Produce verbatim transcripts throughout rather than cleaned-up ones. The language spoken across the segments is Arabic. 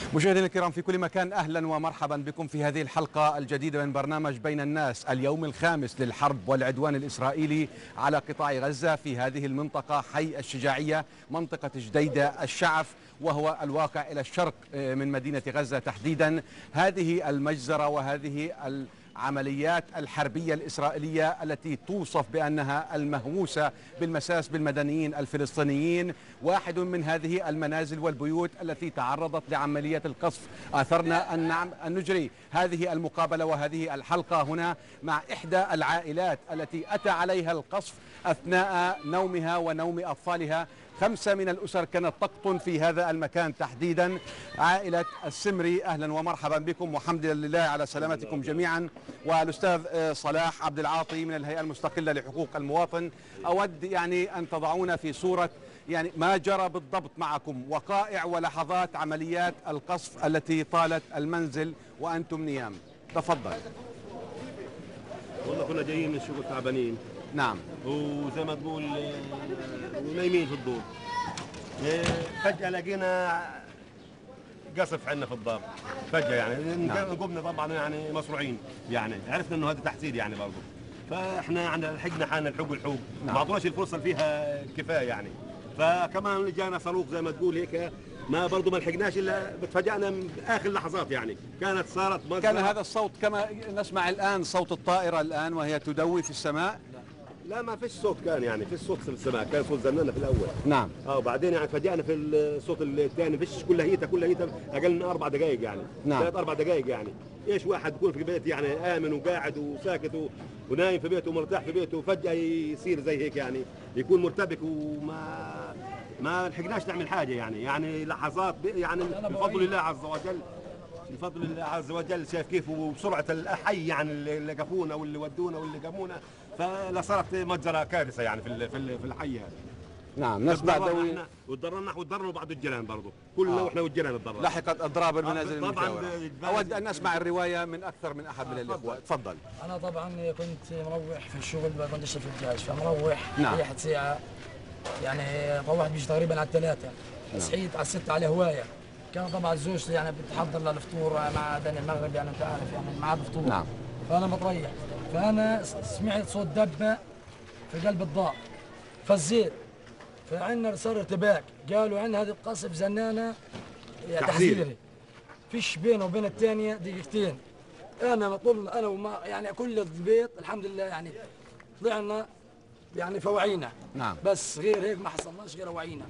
مشاهدينا الكرام في كل مكان، أهلا ومرحبا بكم في هذه الحلقة الجديدة من برنامج بين الناس، اليوم الخامس للحرب والعدوان الإسرائيلي على قطاع غزة في هذه المنطقة حي الشجاعية منطقة جديدة الشعف، وهو الواقع إلى الشرق من مدينة غزة تحديدا. هذه المجزرة وهذه العمليات الحربية الإسرائيلية التي توصف بأنها المهووسة بالمساس بالمدنيين الفلسطينيين، واحد من هذه المنازل والبيوت التي تعرضت لعملية القصف. آثرنا أن أن نجري هذه المقابلة وهذه الحلقة هنا مع إحدى العائلات التي أتى عليها القصف أثناء نومها ونوم أطفالها. خمسة من الأسر كانت تقطن في هذا المكان تحديدا. عائلة السمري، أهلا ومرحبا بكم والحمد لله على سلامتكم جميعا. والأستاذ صلاح عبد العاطي من الهيئة المستقلة لحقوق المواطن، أود يعني أن تضعونا في صورة يعني ما جرى بالضبط معكم، وقائع ولحظات عمليات القصف التي طالت المنزل وأنتم نيام. تفضل. والله كنا جايين من الشغل تعبانين. نعم. وزي ما تقول ونايمين في الدور، فجأة لقينا قصف عندنا في الدار فجأة يعني. نعم. قمنا طبعا يعني مصروعين، يعني عرفنا انه هذا تحديد يعني برضه، فاحنا يعني لحقنا حالنا الحوق الحوق. نعم. ما اعطوناش الفرصة فيها كفاية يعني، فكمان جانا صاروخ زي ما تقول هيك، ما برضه ما لحقناش الا بتفاجئنا باخر لحظات يعني. كانت صارت مزرعة. كان هذا الصوت كما نسمع الان، صوت الطائرة الان وهي تدوي في السماء. لا ما فيش صوت، كان يعني في صوت في السماء، كان صوت زنانه في الاول. نعم. اه وبعدين يعني فاجئنا في الصوت الثاني، فيش كلها هيته كلها هيته اقل من اربع دقائق يعني. نعم. ثلاث اربع دقائق يعني. ايش واحد يكون في بيت يعني امن وقاعد وساكت و... ونايم في بيته ومرتاح في بيته، وفجاه يصير زي هيك يعني، يكون مرتبك وما ما لحقناش نعمل حاجه يعني. يعني لحظات يعني بفضل الله عز وجل، بفضل الله عز وجل. شايف كيف وبسرعه الحي يعني اللي لقفونا واللي ودونا واللي قامونا، فصارت مجزره كارثه يعني في في في الحي هذا. نعم. نسمع دوي وتضررنا وتضررنا بعض الجيران برضه، كلنا آه. واحنا والجيران تضررنا. لحقت اضراب المنازل آه المجاوره. اود ان اسمع الروايه من اكثر من احد من آه الاخوه. تفضل. انا طبعا كنت مروح في الشغل، كنت اشتغل في الجهاز، فمروح. نعم. ريحه ساعه يعني، روحت بيجي تقريبا على الثلاثه. نعم. صحيت على السته على هوايه. كان طبعا زوجتي يعني بتحضر للفطور مع اذان المغرب، يعني انت عارف يعني مع الفطور. نعم. فانا متريح، فانا سمعت صوت دبه في قلب الدار، فزيت، فعندنا صار ارتباك، قالوا عندنا هذه القصف زنانه تحذيري، فيش بينه وبين الثانيه دقيقتين. انا طول انا وما يعني كل البيت الحمد لله يعني طلعنا يعني فوعينا. نعم. بس غير هيك ما حصلناش، غير وعينا.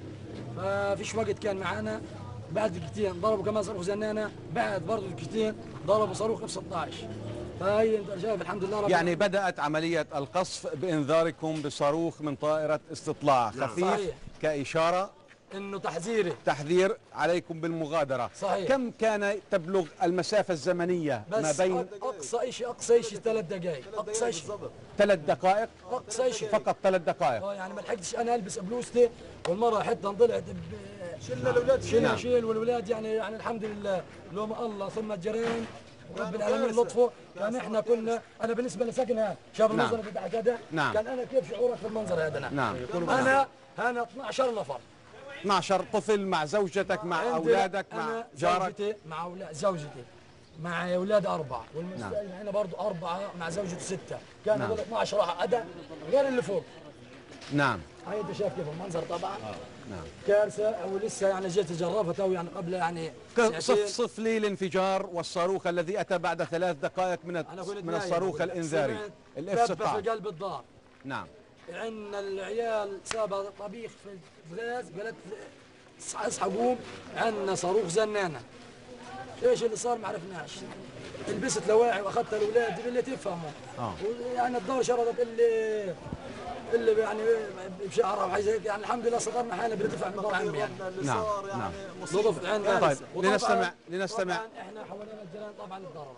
ففيش وقت كان معنا. بعد دقيقتين ضربوا كمان صاروخ زنانه، بعد برضه دقيقتين ضربوا صاروخ اف ستة عشر. فهي انت شايف الحمد لله رب يعني بدأت عملية القصف بإنذاركم بصاروخ من طائرة استطلاع خفيف. صحيح. كإشارة انه تحذيري، تحذير عليكم بالمغادرة. صحيح. كم كان تبلغ المسافة الزمنية ما بين؟ اقصى شيء اقصى شيء ثلاث دقائق، اقصى شيء ثلاث دقائق اقصى شيء، فقط ثلاث دقائق. اه يعني ما لحقتش انا البس بلوزتي، والمرة حتى طلعت شلنا الاولاد، شلنا شيل والولاد يعني يعني الحمد لله لوم الله ثم الجيران رب العالمين لطفه. كان احنا كنا انا بالنسبه لساكن هذا شاف المنظر اللي تحت هذا. نعم. كان انا كيف شعورك في المنظر هذا؟ نعم. انا انا اثني عشر نفر، اثني عشر طفل مع زوجتك مع اولادك مع جارك. زوجتي مع اولاد زوجتي مع اولاد اربعه، والمستأجر نعم. هنا برضه اربعه مع زوجته سته، كان هذول نعم. اثني عشر واحد أدا غير اللي فوق. نعم. هاي انت شايف كيف المنظر طبعا. آه. نعم. كارثه. ولسه يعني جيت اجربها تو يعني قبل يعني صف صف لي الانفجار والصاروخ الذي اتى بعد ثلاث دقائق من من الصاروخ الانذاري الاف ستة عشر في قلب الدار. نعم. عندنا العيال سابها طبيخ في الغاز، قالت اصحى قوم عندنا صاروخ زنانه. ايش اللي صار ما عرفناش. لبست لواعي واخذتها الاولاد اللي تفهموا. اه يعني الدار شردت اللي اللي يعني بشعرها وحاجه زي يعني الحمد لله صدرنا حالنا بندفع من دار عمي يعني. نعم نعم. نضف عندنا. طيب لنستمع لنستمع. احنا حوالينا الجيران طبعا الضرر.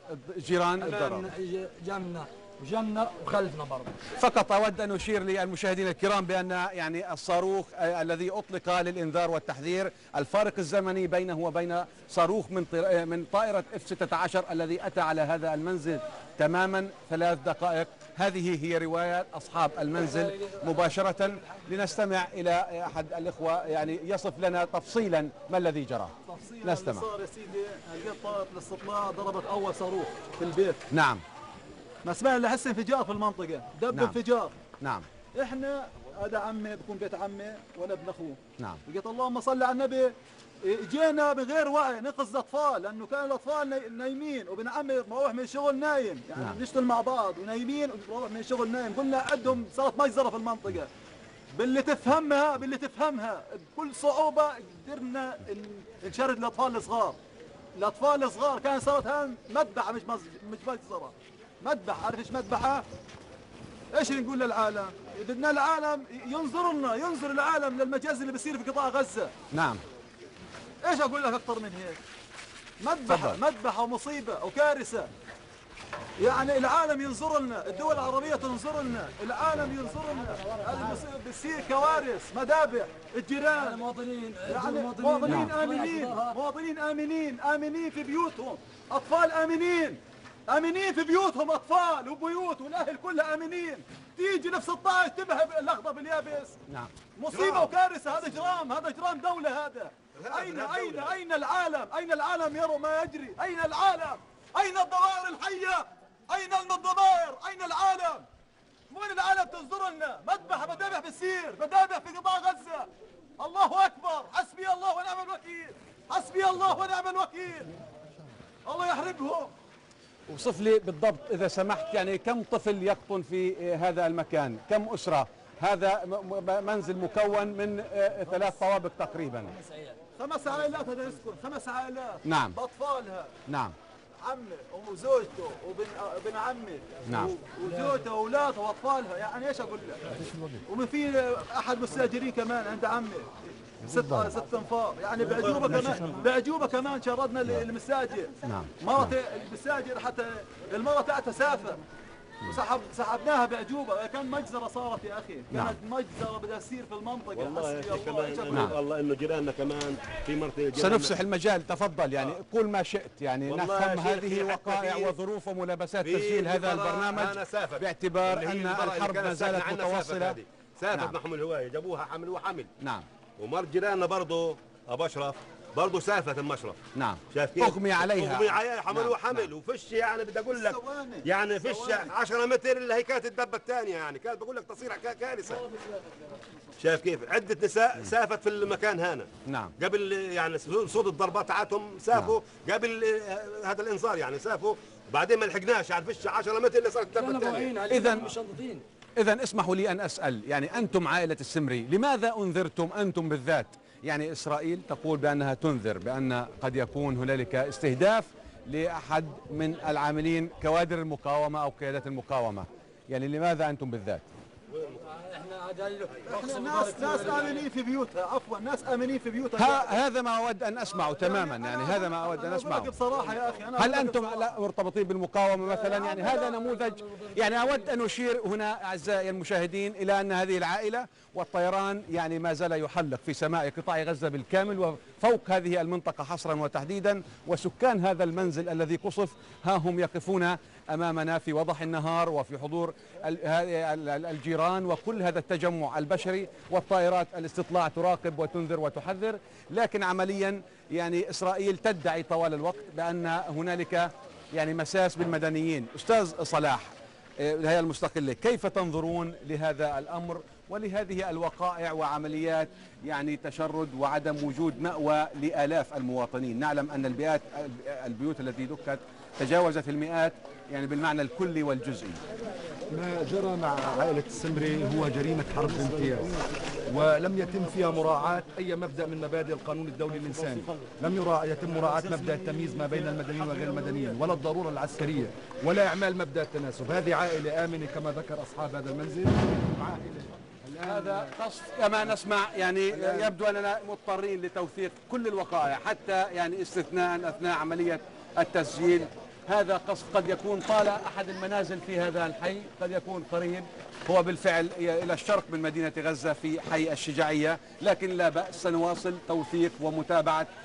جيران الضرر. جنة وجنة وخلفنا برضه. فقط أود أن أشير للمشاهدين الكرام بأن يعني الصاروخ الذي أطلق للإنذار والتحذير، الفارق الزمني بينه وبين صاروخ من من طائرة اف ستة عشر الذي أتى على هذا المنزل تماما ثلاث دقائق. هذه هي رواية أصحاب المنزل مباشرة. لنستمع إلى أحد الإخوة يعني يصف لنا تفصيلا ما الذي جرى. تفصيل نستمع. اللي صار يا سيدي، القطة الاستطلاع ضربت اول صاروخ في البيت. نعم. ما سمعنا لحس انفجار في المنطقه، دب نعم. انفجار. نعم. احنا هذا عمي بكون بيت عمي وانا ابن اخوه. نعم. قلت اللهم صل على النبي، جينا من غير وعي ننقذ الاطفال، لانه كان الاطفال ناي- نايمين، وابن عمي مروح من الشغل نايم، يعني نعم. بنشتغل مع بعض ونايمين ومروح من الشغل نايم. قلنا عندهم صارت مجزره في المنطقه، باللي تفهمها باللي تفهمها بكل صعوبه قدرنا ن- نشرد الاطفال الصغار. الاطفال الصغار كان صارت هان مذبحه، مش مز... مش مجزره، مذبحه. عارف ايش مذبحه؟ ايش نقول للعالم؟ بدنا العالم ينظر لنا، ينظر العالم للمجازر اللي بيصير في قطاع غزه. نعم. ايش اقول لك اكثر من هيك؟ مذبحه، مذبحه ومصيبه وكارثه. يعني العالم ينظر لنا، الدول العربيه تنظر لنا، العالم ينظر لنا. هذه بصير- بتصير كوارث، مذابح، الجيران، المواطنين يعني المواطنين مواطنين نعم. امنين، مواطنين امنين، امنين في بيوتهم، اطفال امنين، امنين في بيوتهم، اطفال وبيوت والاهل كلها امنين. تيجي نفس ستة عشر تبهب الاخضر باليابس. نعم. مصيبه وكارثه، هذا جرام، هذا جرام دوله. هذا اين اين اين العالم؟ اين العالم يرى ما يجري؟ اين العالم؟ اين الضمائر الحيه؟ اين الضمائر؟ اين العالم؟ وين العالم تنظر لنا؟ مذبحه، مذابح بتصير، مذابح في قطاع غزه. الله اكبر، حسبي الله ونعم الوكيل، حسبي الله ونعم الوكيل. الله يحرقهم. وصف لي بالضبط إذا سمحت، يعني كم طفل يقطن في هذا المكان؟ كم أسرة؟ هذا م- م- منزل مكون من آه، ثلاث طوابق تقريبا. خمس عائلات هذا يسكن، خمس عائلات نعم. باطفالها، نعم. عمي وزوجته وبن ابن عمي، نعم. و- وزوجته واولادها واطفالها. يعني ايش اقول لك؟ ومن في احد مستاجرين كمان عند عمي ست ست انفار، يعني بعجوبه كمان، بعجوبه كمان شردنا المستاجر. نعم. مرة المستاجر حتى المرة تاعتها سافر وسحب سحبناها بعجوبه. كان مجزره صارت يا اخي، كانت نعم. مجزره بدها تصير في المنطقه. والله يا حسبي اخي الله، إيش كمان أقول نعم. لك؟ والله انه جيراننا كمان في منطقه جيراننا- سنفسح المجال، تفضل، يعني قول ما شئت، يعني والله نفهم يا شيخ هذه في حتى وقائع في- وظروف وملابسات في تسجيل هذا البراء البرنامج أنا سافر. باعتبار اللي هي أن البراء اللي الحرب كانت ما زالت ساكنة عنا سافت متواصلة. هذه. سافت نعم. معهم الهوايه، جابوها حمل وحمل. نعم. ومر جيراننا برضه ابو اشرف برضه سافت المشرف. نعم. شايف كيف؟ أغمي عليها. اغمي عليها، حمل نعم. وحمل. نعم. وفش يعني بدي اقول لك ثواني. يعني فش ثواني. عشرة متر اللي هي كانت الدبه الثانيه، يعني كانت بقول لك تصير كا- كارثه. شايف كيف؟ عده نساء سافت في المكان هنا. نعم. قبل يعني صوت الضربات تاعتهم سافوا. قبل آه، هذا الانذار يعني سافوا، وبعدين ما لحقناش يعني فش عشرة متر اللي صارت الدبه الثانيه. إذن- مشنطين. إذا اسمحوا لي أن أسأل، يعني أنتم عائلة السمري لماذا أنذرتم أنتم بالذات؟ يعني إسرائيل تقول بأنها تنذر بأن قد يكون هنالك استهداف لأحد من العاملين كوادر المقاومة أو قيادات المقاومة، يعني لماذا أنتم بالذات؟ احنا جاي احنا ناس ناس امنين في بيوتها، عفوا ناس امنين في بيوتها. ها هذا ما أود أن أسمعه تماما، يعني هذا ما أود أن أنا أقول لك أسمعه. بصراحه يا اخي، أنا هل أقول لك أنتم بصراحة. لا مرتبطين بالمقاومة مثلا؟ يعني هذا نموذج، يعني أود أن أشير هنا أعزائي المشاهدين إلى أن هذه العائلة والطيران يعني ما زال يحلق في سماء قطاع غزة بالكامل وفوق هذه المنطقة حصرا وتحديدا، وسكان هذا المنزل الذي قصف ها هم يقفون أمامنا في وضح النهار وفي حضور ال- ه- ال- الجيران وكل هذا التجمع البشري، والطائرات الاستطلاع تراقب وتنذر وتحذر، لكن عمليا يعني إسرائيل تدعي طوال الوقت بأن هنالك يعني مساس بالمدنيين. أستاذ صلاح، آه، الهيئة المستقلة، كيف تنظرون لهذا الأمر ولهذه الوقائع وعمليات يعني تشرد وعدم وجود مأوى لآلاف المواطنين؟ نعلم أن البيئات البيوت التي دكت تجاوزت المئات يعني بالمعنى الكلي والجزئي. ما جرى مع عائلة السمري هو جريمة حرب بامتياز، ولم يتم فيها مراعاة أي مبدأ من مبادئ القانون الدولي الإنساني. لم يرا... يتم مراعاة مبدأ التمييز ما بين المدنيين وغير المدنيين، ولا الضرورة العسكرية، ولا إعمال مبدأ التناسب. هذه عائلة آمنة كما ذكر أصحاب هذا المنزل. هذا قصف كما نسمع، يعني يبدو أننا مضطرين لتوثيق كل الوقائع حتى يعني استثناء أثناء عملية التسجيل. هذا قصف قد يكون طال أحد المنازل في هذا الحي، قد يكون قريب، هو بالفعل إلى الشرق من مدينة غزة في حي الشجاعية، لكن لا بأس سنواصل توثيق ومتابعة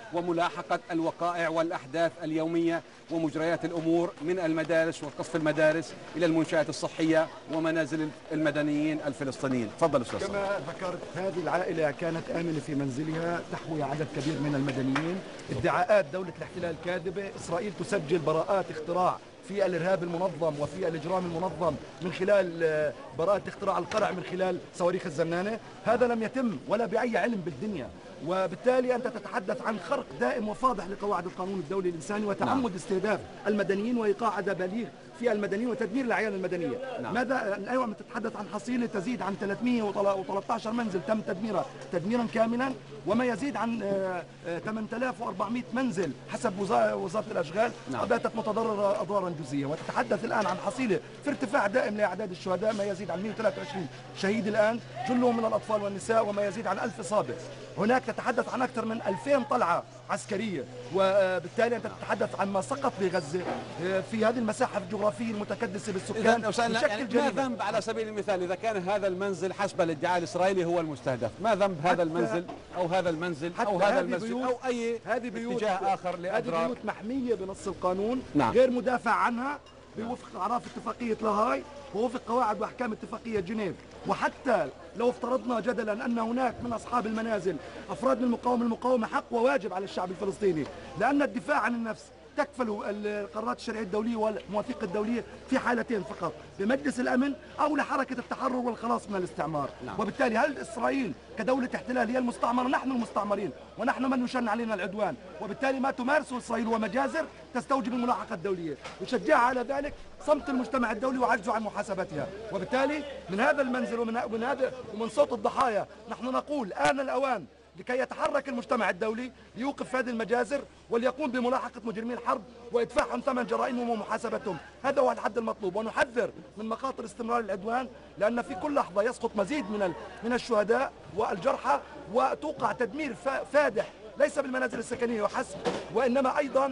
وملاحقة الوقائع والأحداث اليومية ومجريات الأمور من المدارس وقصف المدارس إلى المنشآت الصحية ومنازل المدنيين الفلسطينيين. تفضل أستاذ. كما ذكرت، هذه العائلة كانت آمنة في منزلها تحوي عدد كبير من المدنيين. ادعاءات دولة الاحتلال كاذبة. إسرائيل تسجل براءات اختراع في الإرهاب المنظم وفي الإجرام المنظم من خلال براءة اختراع القرع من خلال صواريخ الزنانة. هذا لم يتم ولا بأي علم بالدنيا، وبالتالي أنت تتحدث عن خرق دائم وفاضح لقواعد القانون الدولي الإنساني وتعمد استهداف المدنيين وإيقاع عدى بليغ في المدنيين وتدمير الأعيان المدنية. نعم. ماذا اليوم تتحدث عن حصيلة تزيد عن ثلاثمئة وثلاثة عشر منزل تم تدميرها تدميرا كاملا، وما يزيد عن ثمانية آلاف وأربعمئة منزل حسب وزارة الأشغال باتت متضررة أضرارا جزئية. وتتحدث الآن عن حصيلة في ارتفاع دائم لأعداد الشهداء، ما يزيد عن مئة وثلاثة وعشرين شهيد الآن، جلهم من الأطفال والنساء، وما يزيد عن ألف إصابة. هناك تتحدث عن أكثر من ألفين طلعة عسكرية، وبالتالي أنت تتحدث عن ما سقط بغزة في هذه المساحة الجغرافية المتكدسة بالسكان. إذا يعني ما ذنب على سبيل المثال إذا كان هذا المنزل حسب الادعاء الإسرائيلي هو المستهدف، ما ذنب هذا المنزل أو هذا المنزل أو هذا المسجد أو أي هذه بيوت اتجاه آخر لأضرار؟ هذه بيوت محمية بنص القانون. نعم. غير مدافع عنها بوفق أعراف اتفاقية لاهاي ووفق قواعد وأحكام اتفاقية جنيف. وحتى لو افترضنا جدلا أن هناك من أصحاب المنازل أفراد من المقاومة، المقاومة حق وواجب على الشعب الفلسطيني، لأن الدفاع عن النفس تكفل القرارات الشرعية الدولية والمواثيق الدولية في حالتين فقط، بمجلس الأمن أو لحركة التحرر والخلاص من الاستعمار. نعم. وبالتالي هل إسرائيل كدولة احتلال هي المستعمرة؟ نحن المستعمرين ونحن من يشن علينا العدوان، وبالتالي ما تمارسه إسرائيل ومجازر تستوجب الملاحقة الدولية. يشجعها على ذلك صمت المجتمع الدولي وعجزه عن محاسبتها. وبالتالي من هذا المنزل ومن من هذا ومن صوت الضحايا نحن نقول آن الأوان لكي يتحرك المجتمع الدولي ليوقف هذه المجازر وليقوم بملاحقة مجرمي الحرب وإدفاعهم ثمن جرائمهم ومحاسبتهم. هذا هو الحد المطلوب. ونحذر من مخاطر استمرار العدوان، لأن في كل لحظة يسقط مزيد من من الشهداء والجرحى، وتوقع تدمير فادح ليس بالمنازل السكنية وحسب، وإنما أيضا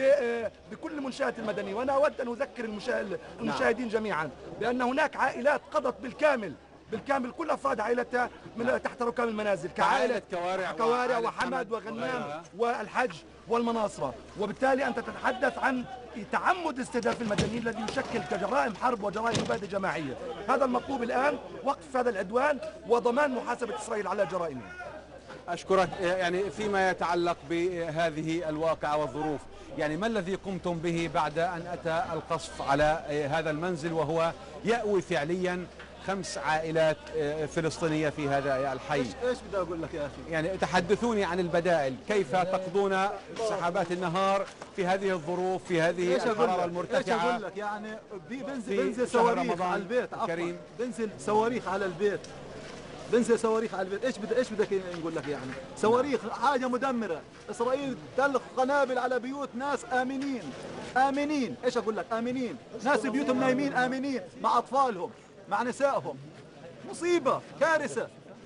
بكل المنشآت المدنية. وأنا أود أن أذكر المشاهدين جميعا بأن هناك عائلات قضت بالكامل بالكامل كل افراد عائلتها من تحت ركام المنازل، كعائله كوارع, كوارع وحمد وغنام والحج والمناصره. وبالتالي انت تتحدث عن تعمد استهداف المدنيين الذي يشكل كجرائم حرب وجرائم مبادئ جماعيه. هذا المطلوب الان، وقف هذا العدوان وضمان محاسبه اسرائيل على جرائمها. أشكرك. يعني فيما يتعلق بهذه الواقعة والظروف، يعني ما الذي قمتم به بعد أن أتى القصف على هذا المنزل وهو يأوي فعليا خمس عائلات فلسطينية في هذا الحي؟ ايش ايش بدي اقول لك يا اخي؟ يعني تحدثوني عن البدائل، كيف تقضون سحابات النهار في هذه الظروف في هذه الحرارة المرتفعة؟ ايش اقول لك؟ يعني بنزل بنزل صواريخ على البيت، عفوا بنزل صواريخ على البيت، بنزل صواريخ على البيت. ايش بدك ايش بدك نقول لك؟ يعني صواريخ حاجة مدمرة. اسرائيل تطلق قنابل على بيوت ناس آمنين آمنين. ايش اقول لك؟ آمنين، ناس بيوتهم نايمين آمنين مع أطفالهم مع نسائهم. مصيبة، كارثة.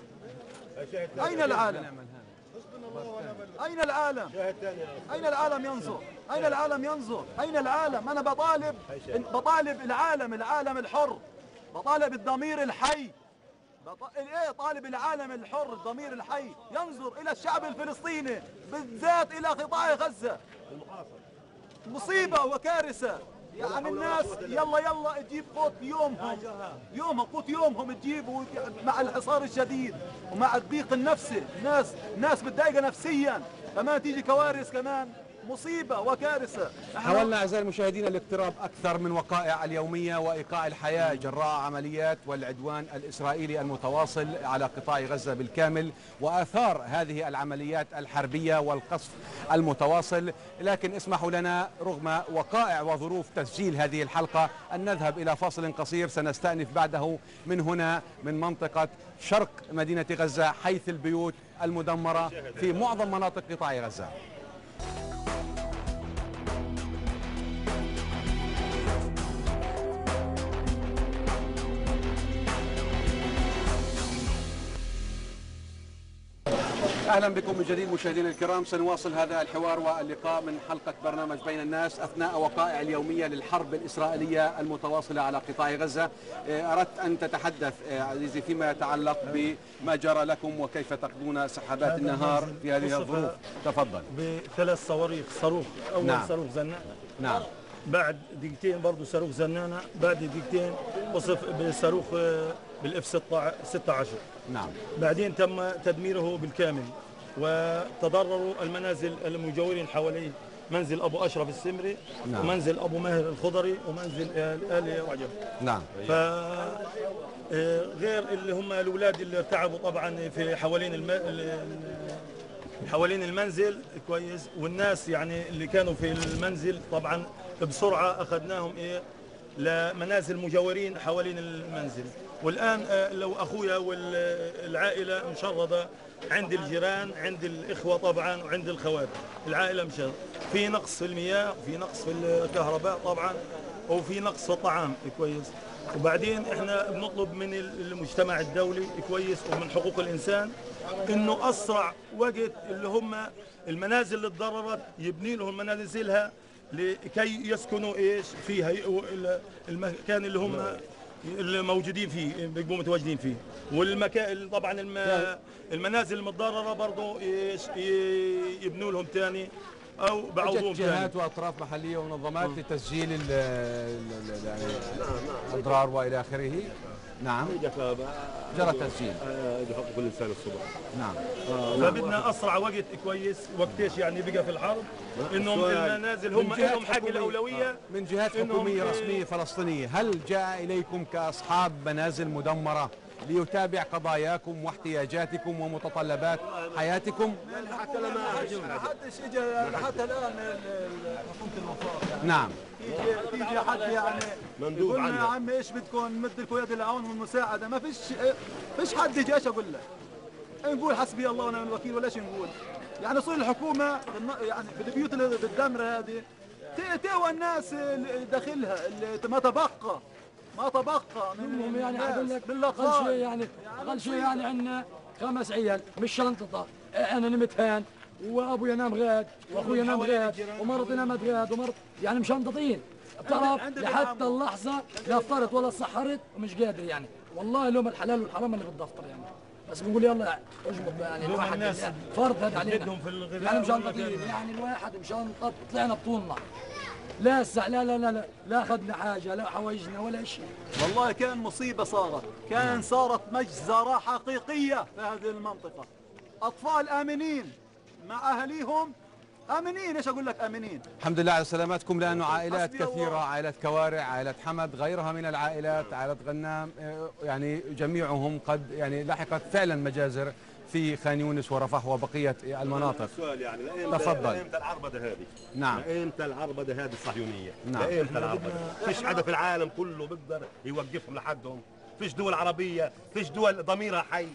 أين العالم؟ أين العالم؟ أين العالم ينظر؟ أين العالم ينظر؟ أين العالم؟ أنا بطالب بطالب العالم العالم الحر، بطالب الضمير الحي، بط... إيه طالب العالم الحر الضمير الحي ينظر إلى الشعب الفلسطيني بالذات إلى قطاع غزة. مصيبة وكارثة. يعني الناس يلا يلا تجيب قوت يومهم يومهم قوت يومهم تجيبوا مع الحصار الشديد ومع الضيق النفسي. الناس ناس متضايقه نفسيا، كمان تيجي كوارث كمان. مصيبة وكارثة. حاولنا أعزائي المشاهدين الاقتراب أكثر من وقائع اليومية وإيقاع الحياة جراء عمليات والعدوان الإسرائيلي المتواصل على قطاع غزة بالكامل وآثار هذه العمليات الحربية والقصف المتواصل. لكن اسمحوا لنا رغم وقائع وظروف تسجيل هذه الحلقة أن نذهب إلى فاصل قصير سنستأنف بعده من هنا من منطقة شرق مدينة غزة، حيث البيوت المدمرة في معظم مناطق قطاع غزة. أهلا بكم من جديد مشاهدينا الكرام. سنواصل هذا الحوار واللقاء من حلقة برنامج بين الناس أثناء وقائع اليومية للحرب الإسرائيلية المتواصلة على قطاع غزة. أردت أن تتحدث عزيزي فيما يتعلق بما جرى لكم وكيف تقضون سحابات النهار في هذه الظروف. تفضل. بثلاث صواريخ، صاروخ أول نعم. صاروخ زنانة، نعم. بعد دقيقتين برضه صاروخ زنانة، بعد دقيقتين وصف بصاروخ بالاف ستة عشر. نعم. بعدين تم تدميره بالكامل وتضرروا المنازل المجاورين حواليه، منزل ابو اشرف السمري، نعم. ومنزل ابو ماهر الخضري، ومنزل ال وعجب. نعم. ف غير اللي هم الاولاد اللي ارتعبوا طبعا في حوالين الم... حوالين المنزل كويس، والناس يعني اللي كانوا في المنزل طبعا بسرعه اخذناهم ايه لمنازل مجاورين حوالين المنزل. والان لو اخويا والعائله مشرده عند الجيران، عند الاخوه طبعا، وعند الخوات، العائله مشرده. في نقص في المياه، في نقص في الكهرباء طبعا، وفي نقص في الطعام كويس. وبعدين احنا بنطلب من المجتمع الدولي كويس ومن حقوق الانسان انه اسرع وقت اللي هم المنازل اللي تضررت يبني لهم منازلها لكي يسكنوا ايش فيها، المكان اللي هم اللي موجودين فيه بيبقوا متواجدين فيه. والمكان طبعا المنازل المتضرره برضه ايش يبنوا لهم ثاني او بعوضهم ثاني. جهات واطراف محليه ومنظمات لتسجيل ال يعني الاضرار والى اخره. نعم. جرى تسجيل. كل انسان الصبح. نعم. فبدنا اسرع وقت كويس، وقتاش يعني بقى في الحرب انهم المنازل هم لهم حق الاولويه من جهات حكوميه رسميه فلسطينيه. هل جاء اليكم كاصحاب منازل مدمره ليتابع قضاياكم واحتياجاتكم ومتطلبات حياتكم؟ حتى لما حدش اجى حتى الان حكومه الوفاء يعني. نعم. تيجي حد يعني مندوب يقول لنا عنها. يا عم ايش بدكم نمد لكم يد العون والمساعده، ما فيش فيش حد يجي. ايش اقول لك؟ نقول حسبي الله ونعم الوكيل ولا ايش نقول؟ يعني صير الحكومه يعني بالبيوت اللي بالدمره هذه تهوى الناس داخلها اللي ما تبقى ما تبقى من يعني اقول لك بالاطفال. اقل شيء يعني اقل شيء يعني عندنا خمس عيال مش شنطه، انا نمت هان وابويا نام غاد واخويا نام غاد ومرتي نامت غاد ومرت يعني مشنططين. بتعرف لحتى اللحظه لا فطرت ولا سحرت ومش قادر يعني. والله لهم الحلال والحرام اللي بالدفتر يعني، بس بنقول يلا اجبط يعني الواحد يعني فرض هذا علينا يعني مشنططين يعني الواحد مشنطط طلعنا بطولنا. لا لا لا لا لا لا اخذنا حاجه لا حوايجنا ولا شيء. والله كان مصيبه صارت، كان صارت مجزره حقيقيه في هذه المنطقه. اطفال امنين مع اهاليهم امنين. ايش اقول لك امنين. الحمد لله على سلامتكم، لانه عائلات كثيره، عائله كوارع، عائله حمد، غيرها من العائلات، عائله غنام، يعني جميعهم قد يعني لحقت فعلا مجازر في خان يونس ورفح وبقيه المناطق. سؤال يعني تفضل. امتى العربده هذه؟ نعم. امتى العربده هذه الصهيونيه؟ نعم. امتى العربده؟ فيش حدا في العالم كله بيقدر يوقفهم لحدهم، فيش دول عربيه، فيش دول ضميرها حي.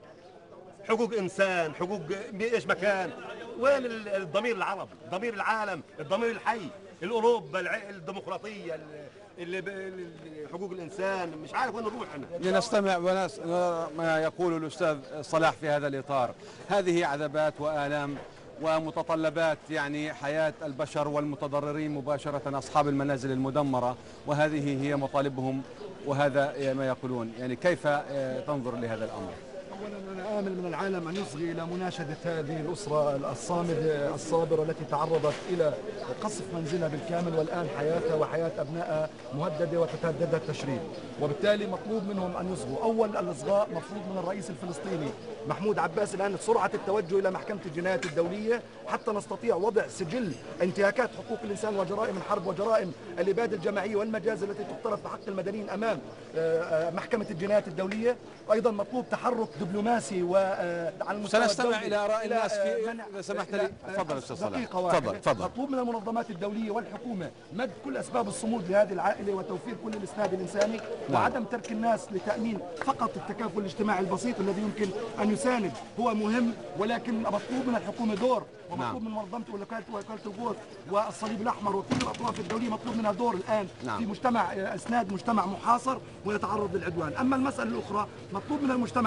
حقوق انسان، حقوق ايش مكان؟ وين الضمير العربي؟ ضمير العالم، الضمير الحي، الاوروبا، الديمقراطيه، اللي حقوق الانسان، مش عارف وين نروح احنا. لنستمع ونس ما يقول الاستاذ صلاح في هذا الاطار. هذه عذابات والام ومتطلبات يعني حياه البشر والمتضررين مباشره اصحاب المنازل المدمره، وهذه هي مطالبهم وهذا ما يقولون. يعني كيف تنظر لهذا الامر؟ اولا انا امل من العالم ان يصغي الى مناشده هذه الاسره الصامده الصابره التي تعرضت الى قصف منزلها بالكامل، والان حياتها وحياه ابنائها مهدده وتتهددها التشريد، وبالتالي مطلوب منهم ان يصغوا. اول الاصغاء مفروض من الرئيس الفلسطيني محمود عباس الان سرعه التوجه الى محكمه الجنايات الدوليه حتى نستطيع وضع سجل انتهاكات حقوق الانسان وجرائم الحرب وجرائم الاباده الجماعيه والمجازر التي تقترف بحق المدنيين امام محكمه الجنايات الدوليه. ايضا مطلوب تحرك دبلوماسي وعلى المستوى سنستمع الى اراء الناس في اذا سمحت لي. تفضل استاذ صلاح. تفضل تفضل. مطلوب من المنظمات الدوليه والحكومه مد كل اسباب الصمود لهذه العائله وتوفير كل الاسناد الانساني، وعدم ترك الناس لتامين فقط التكافل الاجتماعي البسيط الذي يمكن ان يساند. هو مهم، ولكن مطلوب من الحكومه دور، ومطلوب من منظمه وكاله وكاله الغوث والصليب الاحمر وكل الاطراف الدوليه مطلوب منها دور الان نعم. في مجتمع اسناد مجتمع محاصر ويتعرض للعدوان. اما المساله الاخرى مطلوب من المجتمع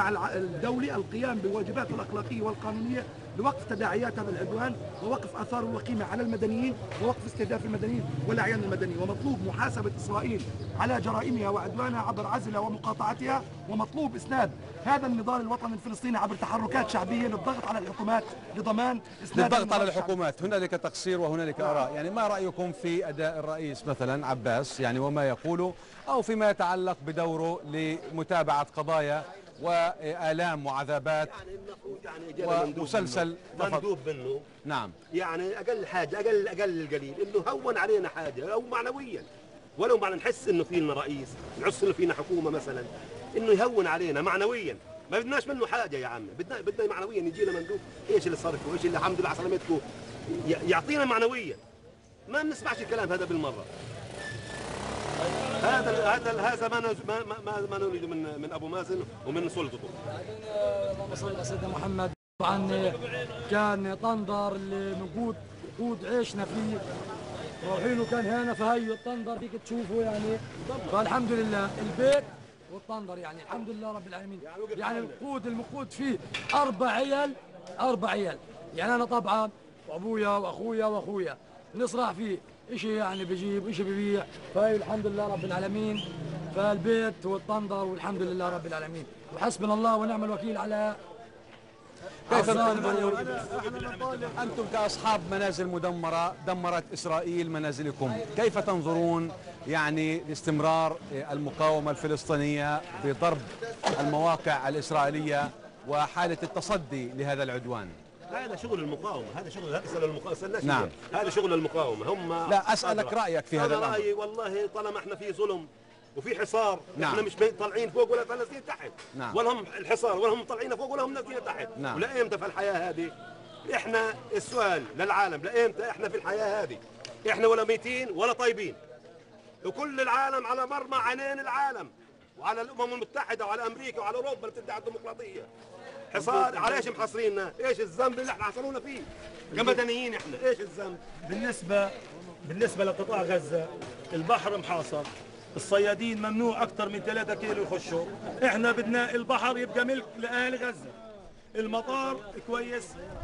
الدولي القيام بالواجباته الأخلاقية والقانونية لوقف تداعيات هذا العدوان ووقف آثاره الوخيمة على المدنيين ووقف استهداف المدنيين والأعيان المدنية، ومطلوب محاسبة إسرائيل على جرائمها وعدوانها عبر عزلها ومقاطعتها، ومطلوب إسناد هذا النضال الوطني الفلسطيني عبر تحركات شعبية للضغط على الحكومات لضمان إسناد للضغط على الحكومات. هنالك تقصير وهنالك آراء، يعني ما رأيكم في أداء الرئيس مثلا عباس يعني وما يقوله، أو فيما يتعلق بدوره لمتابعة قضايا وآلام وعذابات يعني ومسلسل مندوب منه؟ نعم، يعني اقل حاجه اقل اقل القليل انه هون علينا حاجه او معنويا، ولو معنى نحس انه فينا رئيس، نحس انه فينا حكومه مثلا، انه يهون علينا معنويا. ما بدناش منه حاجه يا عم، بدنا بدنا معنويا يجينا مندوب ايش اللي صار لكم، ايش اللي الحمد لله على سلامتكم، يعطينا معنويا. ما بنسمعش الكلام هذا بالمره. هذا هذا هذا ما ما ما, ما نريد من من ابو مازن ومن سلطته. اللهم صل على سيدنا محمد. طبعا كان طندر اللي نقود نقود عيشنا فيه، رايحينه كان هنا، فهي الطندر فيك تشوفه يعني. فالحمد لله البيت والطندر يعني الحمد لله رب العالمين. يعني الوقود المقود فيه اربع عيال اربع عيال يعني انا طبعا وابويا واخويا واخويا نصرع فيه، اشي يعني بجيب اشي ببيع، فهي الحمد لله رب العالمين. فالبيت والطندر والحمد لله رب العالمين، وحسبنا الله ونعم الوكيل على كيف أنتم كأصحاب منازل مدمرة دمرت إسرائيل منازلكم، كيف تنظرون يعني لاستمرار المقاومة الفلسطينية في ضرب المواقع الإسرائيلية وحالة التصدي لهذا العدوان؟ هذا شغل المقاومة، هذا شغل هذا المقاومة. نعم. هذا شغل المقاومة. هم لا أسألك رأيك في هذا الأمر. رأيي والله طالما احنا في ظلم وفي حصار، نعم. احنا مش طالعين فوق ولا فلسطين تحت، نعم. ولا هم الحصار ولا هم طالعين فوق ولا هم نازلين تحت، نعم. ولا امتى في الحياة هذه؟ احنا السؤال للعالم، لا امتى احنا في الحياة هذه؟ احنا ولا ميتين ولا طيبين، وكل العالم على مرمى عينين العالم وعلى الامم المتحدة وعلى امريكا وعلى اوروبا اللي بتدعي الديمقراطية. حصار على ايش محصريننا؟ ايش الذنب اللي احنا حصلونا فيه؟ كمدنيين احنا، ايش الذنب؟ بالنسبة بالنسبة لقطاع غزة البحر محاصر، الصيادين ممنوع أكثر من ثلاثة كيلو يخشوا، احنا بدنا البحر يبقى ملك لأهل غزة. المطار كويس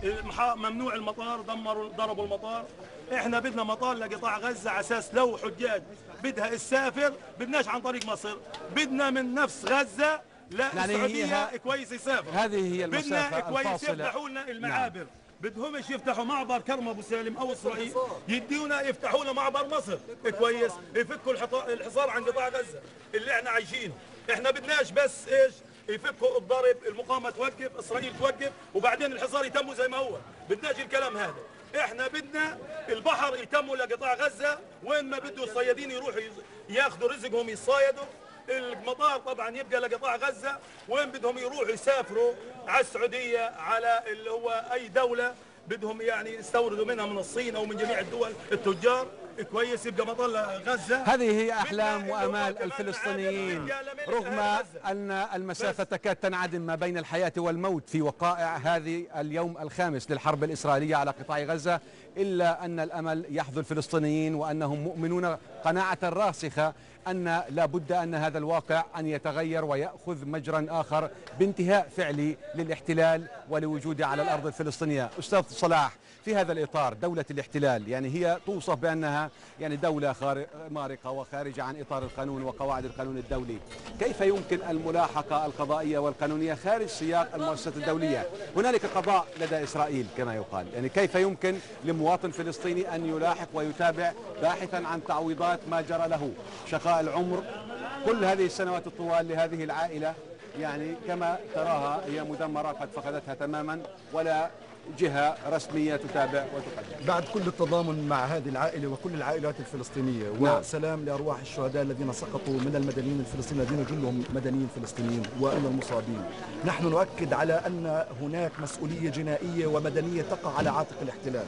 ممنوع، المطار دمروا ضربوا المطار، احنا بدنا مطار لقطاع غزة على اساس لو حجاج بدها تسافر بدناش عن طريق مصر، بدنا من نفس غزة لا يعني السعودية كويس يسافر. هذه هي المسافة بدنا كويس الفاصلة. يفتحوا لنا المعابر. نعم. بدهمش يفتحوا معبر كرم ابو سالم او اسرائيل، يديونا يفتحوا لنا معبر مصر كويس، يفكوا الحصار عن قطاع غزه اللي احنا عايشينه. احنا بدناش بس ايش يفكوا الضرب، المقاومه توقف، اسرائيل توقف، وبعدين الحصار يتم زي ما هو. بدناش الكلام هذا، احنا بدنا البحر يتم لقطاع غزه، وين ما بده الصيادين يروحوا ياخذوا رزقهم يصايدوا. المطار طبعا يبقى لقطاع غزه، وين بدهم يروحوا يسافروا على السعوديه، على اللي هو اي دوله بدهم يعني يستوردوا منها من الصين او من جميع الدول التجار كويس، يبقى مطار غزه. هذه هي احلام وامال الفلسطينيين، رغم ان المسافه تكاد تنعدم ما بين الحياه والموت في وقائع هذه اليوم الخامس للحرب الاسرائيليه على قطاع غزه، الا ان الامل يحظو الفلسطينيين وانهم مؤمنون قناعه راسخه أن لا بد أن هذا الواقع أن يتغير ويأخذ مجرا آخر بانتهاء فعلي للاحتلال ولوجوده على الأرض الفلسطينية. أستاذ صلاح، في هذا الإطار دولة الاحتلال يعني هي توصف بأنها يعني دولة مارقة وخارجة عن إطار القانون وقواعد القانون الدولي، كيف يمكن الملاحقة القضائية والقانونية خارج سياق المؤسسات الدولية؟ هنالك قضاء لدى إسرائيل كما يقال، يعني كيف يمكن لمواطن فلسطيني أن يلاحق ويتابع باحثا عن تعويضات ما جرى له، شقاء العمر كل هذه السنوات الطوال لهذه العائلة، يعني كما تراها هي مدمرة قد فقدتها تماما ولا جهة رسمية تتابع وتقدم. بعد كل التضامن مع هذه العائلة وكل العائلات الفلسطينية، نعم. وسلام لأرواح الشهداء الذين سقطوا من المدنيين الفلسطينيين الذين جلهم مدنيين فلسطينيين وأن المصابين. نحن نؤكد على أن هناك مسؤولية جنائية ومدنية تقع على عاتق الاحتلال،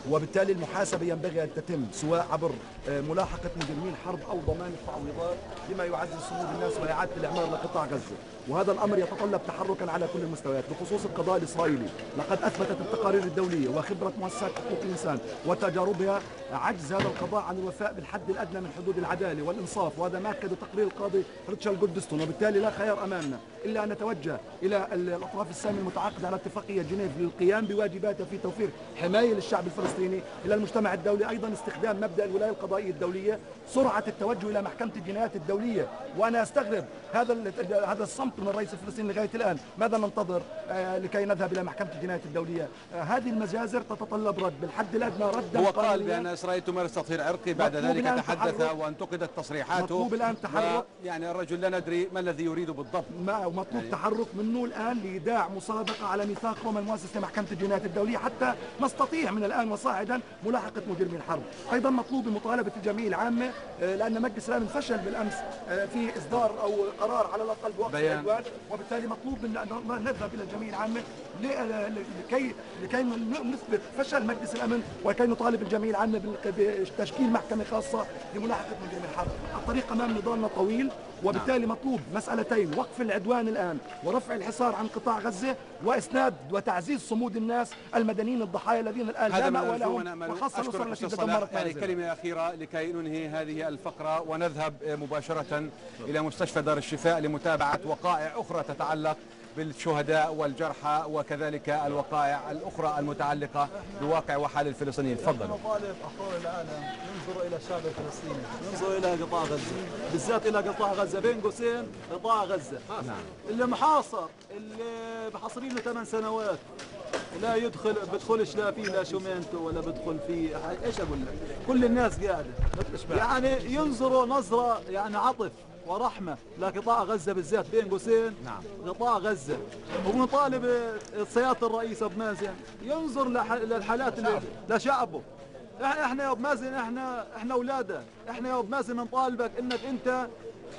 وبالتالي المحاسبة ينبغي أن تتم سواء عبر ملاحقة مجرمين حرب أو ضمان التعويضات بما يعزز صمود الناس وإعادة الإعمار لقطاع غزة. وهذا الأمر يتطلب تحركا على كل المستويات. بخصوص القضاء الإسرائيلي، لقد أثبتت التقارير الدولية وخبرة مؤسسات حقوق الإنسان وتجاربها عجز هذا القضاء عن الوفاء بالحد الأدنى من حدود العدالة والإنصاف، وهذا ما أكد تقرير القاضي ريتشارد جولدستون. وبالتالي لا خيار أمامنا إلا أن نتوجه إلى الأطراف السامية المتعاقدة على اتفاقية جنيف للقيام بواجباتها في توفير حماية للشعب الفلسطيني، إلى المجتمع الدولي أيضا استخدام مبدأ الولاية القضائية الدولية، سرعة التوجه إلى محكمة الجنايات الدولية. وأنا أستغرب هذا هذا الصمت من الرئيس الفلسطيني لغاية الآن. ماذا ننتظر آه لكي نذهب إلى محكمة الجنايات الدولية؟ آه هذه المجازر تتطلب رد بالحد الأدنى ردا. هو قال بأن إسرائيل تمارس تطهير عرقي، بعد ذلك تحدث وانتقدت تصريحاته. مطلوب الآن تحرك، يعني الرجل لا ندري ما الذي يريده بالضبط. ما مطلوب يعني تحرك منه الآن لإيداع مصادقة على ميثاق روما المؤسس لمحكمة الجنايات الدولية حتى نستطيع من الآن وصاعدا ملاحقة مجرمي الحرب. أيضا مطلوب بمطالبة الجمعية العامة لأن مجلس الأمن فشل بالأمس في إصدار أو قرار على الأقل بوقف العدوان، وبالتالي مطلوب أن نذهب إلى الجمعية العامة لكي لكي نثبت فشل مجلس الأمن ولكي نطالب الجمعية العامة بتشكيل محكمة خاصة لملاحقة مجرمي الحرب. الطريق أمام نضالنا طويل، وبالتالي مطلوب مسألتين: وقف العدوان الآن ورفع الحصار عن قطاع غزة، وإسناد وتعزيز صمود الناس المدنيين الضحايا الذين الآن لا مأوى لهم، وخاصة الأسر التي تدمرت. يعني كلمة أخيرة لكي ننهي هذه الفقرة ونذهب مباشرة إلى مستشفى دار الشفاء لمتابعة وقائع أخرى تتعلق بالشهداء والجرحى وكذلك الوقائع الأخرى المتعلقة بواقع وحال الفلسطينيين. تفضل. نطالب أحرار العالم ينظروا إلى الشعب الفلسطيني، ينظروا إلى قطاع غزة، بالذات إلى قطاع غزة بين قوسين قطاع غزة. نعم. اللي محاصر، اللي محاصرين له ثمان سنوات، لا يدخل بدخلش لا فيه لا شومنتو ولا بدخل فيه ايش اقول لك، كل الناس قاعده يعني ينظروا نظره يعني عطف ورحمه لقطاع غزه بالذات بين قوسين. نعم. قطاع غزه، وبنطالب سياده الرئيس ابو مازن ينظر للحالات لشعبه. احنا يا ابو مازن احنا احنا اولاده، احنا يا ابو مازن بنطالبك انك انت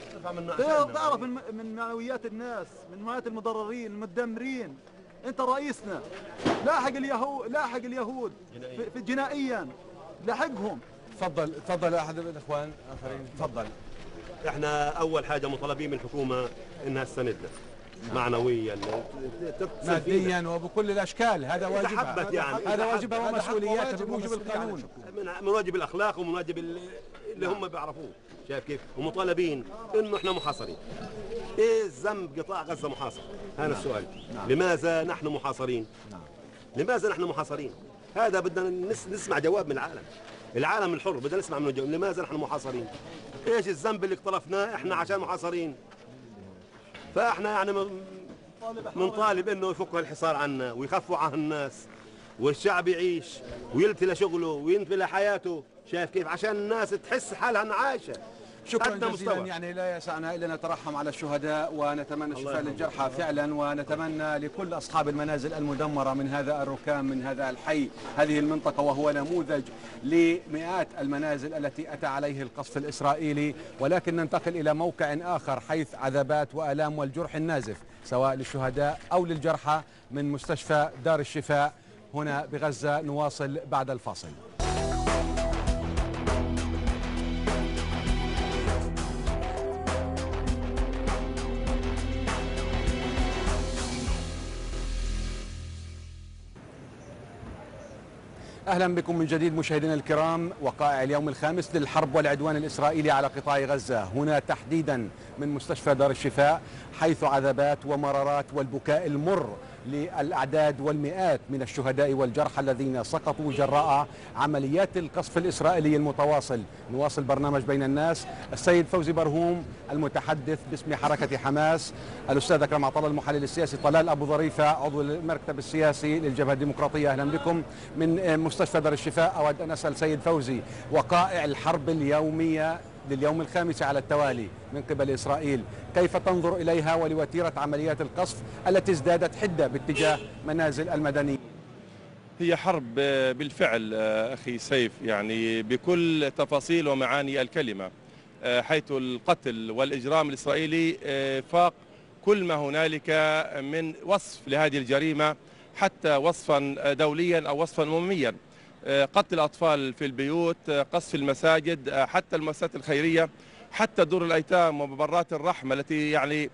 تعرف من من معنويات الناس، من معنويات المضررين المدمرين. انت رئيسنا، لاحق اليهود، لاحق اليهود في جنائيا، لاحقهم. تفضل تفضل احد الاخوان اخرين. تفضل. احنا اول حاجه مطالبين من الحكومه انها تساندنا معنويا ماديا وبكل الاشكال. هذا واجبها، يعني هذا واجبها ومسؤولياتها بموجب القانون، من واجب الاخلاق ومن واجب اللي هم بيعرفوه. شايف كيف؟ ومطالبين انه احنا محاصرين. ايه ذنب قطاع غزه محاصر؟ هذا السؤال. نعم. لماذا نحن محاصرين؟ نعم. لماذا نحن محاصرين؟ هذا بدنا نسمع جواب من العالم. العالم الحر بدنا نسمع منه جواب. لماذا نحن محاصرين؟ ايش الذنب اللي اقترفناه احنا عشان محاصرين؟ فاحنا يعني بنطالب انه يفكوا الحصار عنا ويخفوا عن الناس والشعب يعيش ويلتي لشغله وينتهي لحياته. شايف كيف؟ عشان الناس تحس حالها انها عايشه. شكرا جزيلا. يعني لا يسعنا الا نترحم على الشهداء ونتمنى الشفاء للجرحى فعلا، ونتمنى لكل اصحاب المنازل المدمره من هذا الركام من هذا الحي هذه المنطقه، وهو نموذج لمئات المنازل التي اتى عليه القصف الاسرائيلي. ولكن ننتقل الى موقع اخر حيث عذابات والام والجرح النازف سواء للشهداء او للجرحى من مستشفى دار الشفاء هنا بغزه. نواصل بعد الفاصل. أهلا بكم من جديد مشاهدينا الكرام. وقائع اليوم الخامس للحرب والعدوان الإسرائيلي على قطاع غزة، هنا تحديدا من مستشفى دار الشفاء، حيث عذابات ومرارات والبكاء المر للأعداد والمئات من الشهداء والجرحى الذين سقطوا جراء عمليات القصف الإسرائيلي المتواصل. نواصل برنامج بين الناس. السيد فوزي برهوم المتحدث باسم حركة حماس، الأستاذ أكرم عطلة المحلل السياسي، طلال أبو ظريفة عضو المكتب السياسي للجبهة الديمقراطية. أهلا بكم من مستشفى دار الشفاء. أود أن أسأل سيد فوزي، وقائع الحرب اليومية لليوم الخامس على التوالي من قبل إسرائيل، كيف تنظر إليها ولوتيرة عمليات القصف التي ازدادت حدة باتجاه منازل المدنيين؟ هي حرب بالفعل أخي سيف، يعني بكل تفاصيل ومعاني الكلمة، حيث القتل والإجرام الإسرائيلي فاق كل ما هنالك من وصف لهذه الجريمة، حتى وصفا دوليا أو وصفا أمميا. قتل الأطفال في البيوت، قصف المساجد، حتى المؤسسات الخيرية، حتى دور الأيتام ومبرات الرحمة التي يعني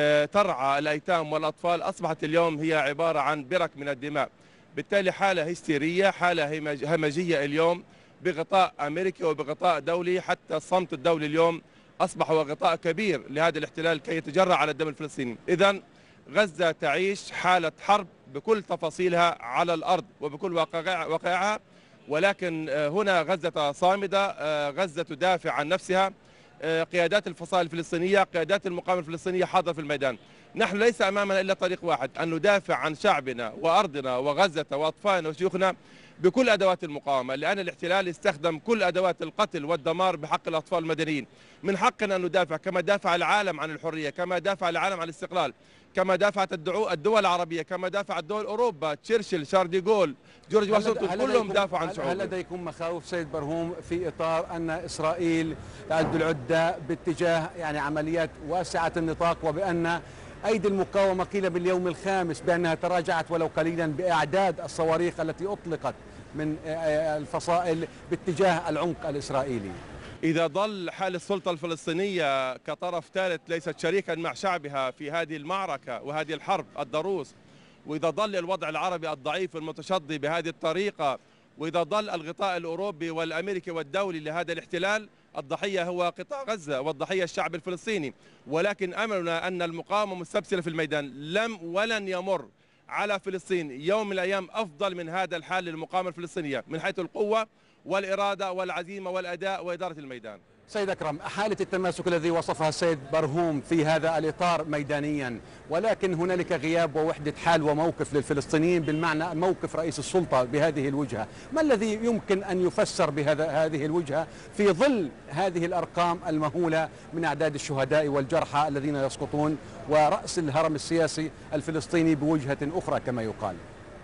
ترعى الأيتام والأطفال أصبحت اليوم هي عبارة عن برك من الدماء. بالتالي حالة هستيرية، حالة همجية اليوم بغطاء أمريكي وبغطاء دولي. حتى الصمت الدولي اليوم أصبح هو غطاء كبير لهذا الاحتلال كي يتجرع على الدم الفلسطيني. إذن غزة تعيش حالة حرب بكل تفاصيلها على الأرض وبكل واقعها، ولكن هنا غزة صامدة، غزة تدافع عن نفسها. قيادات الفصائل الفلسطينية، قيادات المقاومة الفلسطينية حاضرة في الميدان. نحن ليس أمامنا إلا طريق واحد، أن ندافع عن شعبنا وأرضنا وغزة وأطفالنا وشيوخنا بكل أدوات المقاومة، لأن الاحتلال استخدم كل أدوات القتل والدمار بحق الأطفال المدنيين. من حقنا أن ندافع كما دافع العالم عن الحرية، كما دافع العالم عن الاستقلال، كما دافعت الدول العربية، كما دافعت دول أوروبا، تشرشل، شارل دي جول، جورج واشنطن، كلهم دافعوا عن شعوبهم. هل لديكم مخاوف سيد برهوم في إطار أن إسرائيل تعد العدة باتجاه يعني عمليات واسعة النطاق، وبأن أيدي المقاومة قيل باليوم الخامس بأنها تراجعت ولو قليلا بإعداد الصواريخ التي أطلقت من الفصائل باتجاه العمق الإسرائيلي؟ إذا ظل حال السلطة الفلسطينية كطرف ثالث ليست شريكا مع شعبها في هذه المعركة وهذه الحرب الضروس، وإذا ظل الوضع العربي الضعيف المتشظي بهذه الطريقة، وإذا ظل الغطاء الأوروبي والأمريكي والدولي لهذا الاحتلال، الضحية هو قطاع غزة والضحية الشعب الفلسطيني. ولكن أملنا أن المقاومة مستبسلة في الميدان. لم ولن يمر على فلسطين يوم من الأيام أفضل من هذا الحال للمقاومة الفلسطينية من حيث القوة والإرادة والعزيمة والأداء وإدارة الميدان. سيد أكرم، حالة التماسك الذي وصفها السيد برهوم في هذا الإطار ميدانيا، ولكن هنالك غياب ووحدة حال وموقف للفلسطينيين، بالمعنى موقف رئيس السلطة بهذه الوجهة. ما الذي يمكن أن يفسر بهذا هذه الوجهة في ظل هذه الأرقام المهولة من أعداد الشهداء والجرحى الذين يسقطون ورأس الهرم السياسي الفلسطيني بوجهة أخرى كما يقال؟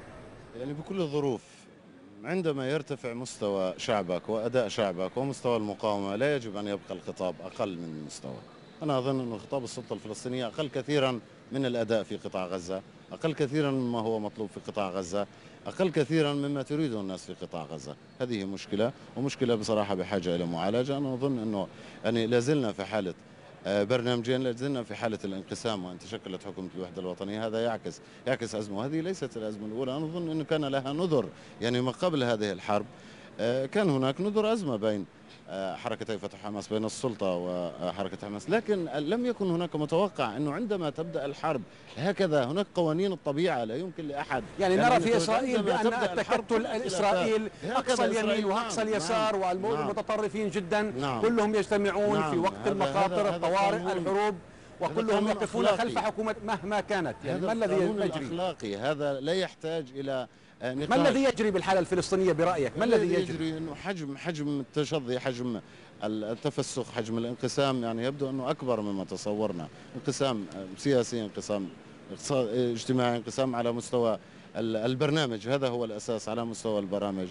يعني بكل الظروف عندما يرتفع مستوى شعبك وأداء شعبك ومستوى المقاومة لا يجب أن يبقى الخطاب أقل من المستوى. أنا أظن أن خطاب السلطة الفلسطينية أقل كثيرا من الأداء في قطاع غزة، أقل كثيرا مما هو مطلوب في قطاع غزة، أقل كثيرا مما تريده الناس في قطاع غزة. هذه مشكلة، ومشكلة بصراحة بحاجة إلى معالجة. أنا أظن أنه يعني لازلنا في حالة برنامجين، لازلنا في حالة الانقسام وأن تشكلت حكومة الوحدة الوطنية. هذا يعكس يعكس أزمة، وهذه ليست الأزمة الأولى. أنا أظن أنه كان لها نذر، يعني ما قبل هذه الحرب كان هناك نذر أزمة بين حركتي فتح حماس، بين السلطة وحركة حماس، لكن لم يكن هناك متوقع أنه عندما تبدأ الحرب هكذا هناك قوانين الطبيعة لا يمكن لأحد. يعني, يعني نرى في إسرائيل بأن التكتل الإسرائيل أقصى اليمين وأقصى اليسار والمتطرفين نعم. جدا نعم. كلهم يجتمعون نعم. في وقت هذا المخاطر هذا الطوارئ هذا الحروب، وكلهم يقفون خلف حكومة مهما كانت. يعني ما الذي يجري؟ أخلاقي هذا لا يحتاج إلى ما الذي يجري بالحالة الفلسطينية برأيك؟ ما الذي يجري؟ يجري انه حجم حجم التشظي، حجم التفسخ، حجم الانقسام، يعني يبدو انه اكبر مما تصورنا. انقسام سياسي، انقسام اجتماعي، انقسام على مستوى البرنامج، هذا هو الاساس على مستوى البرامج.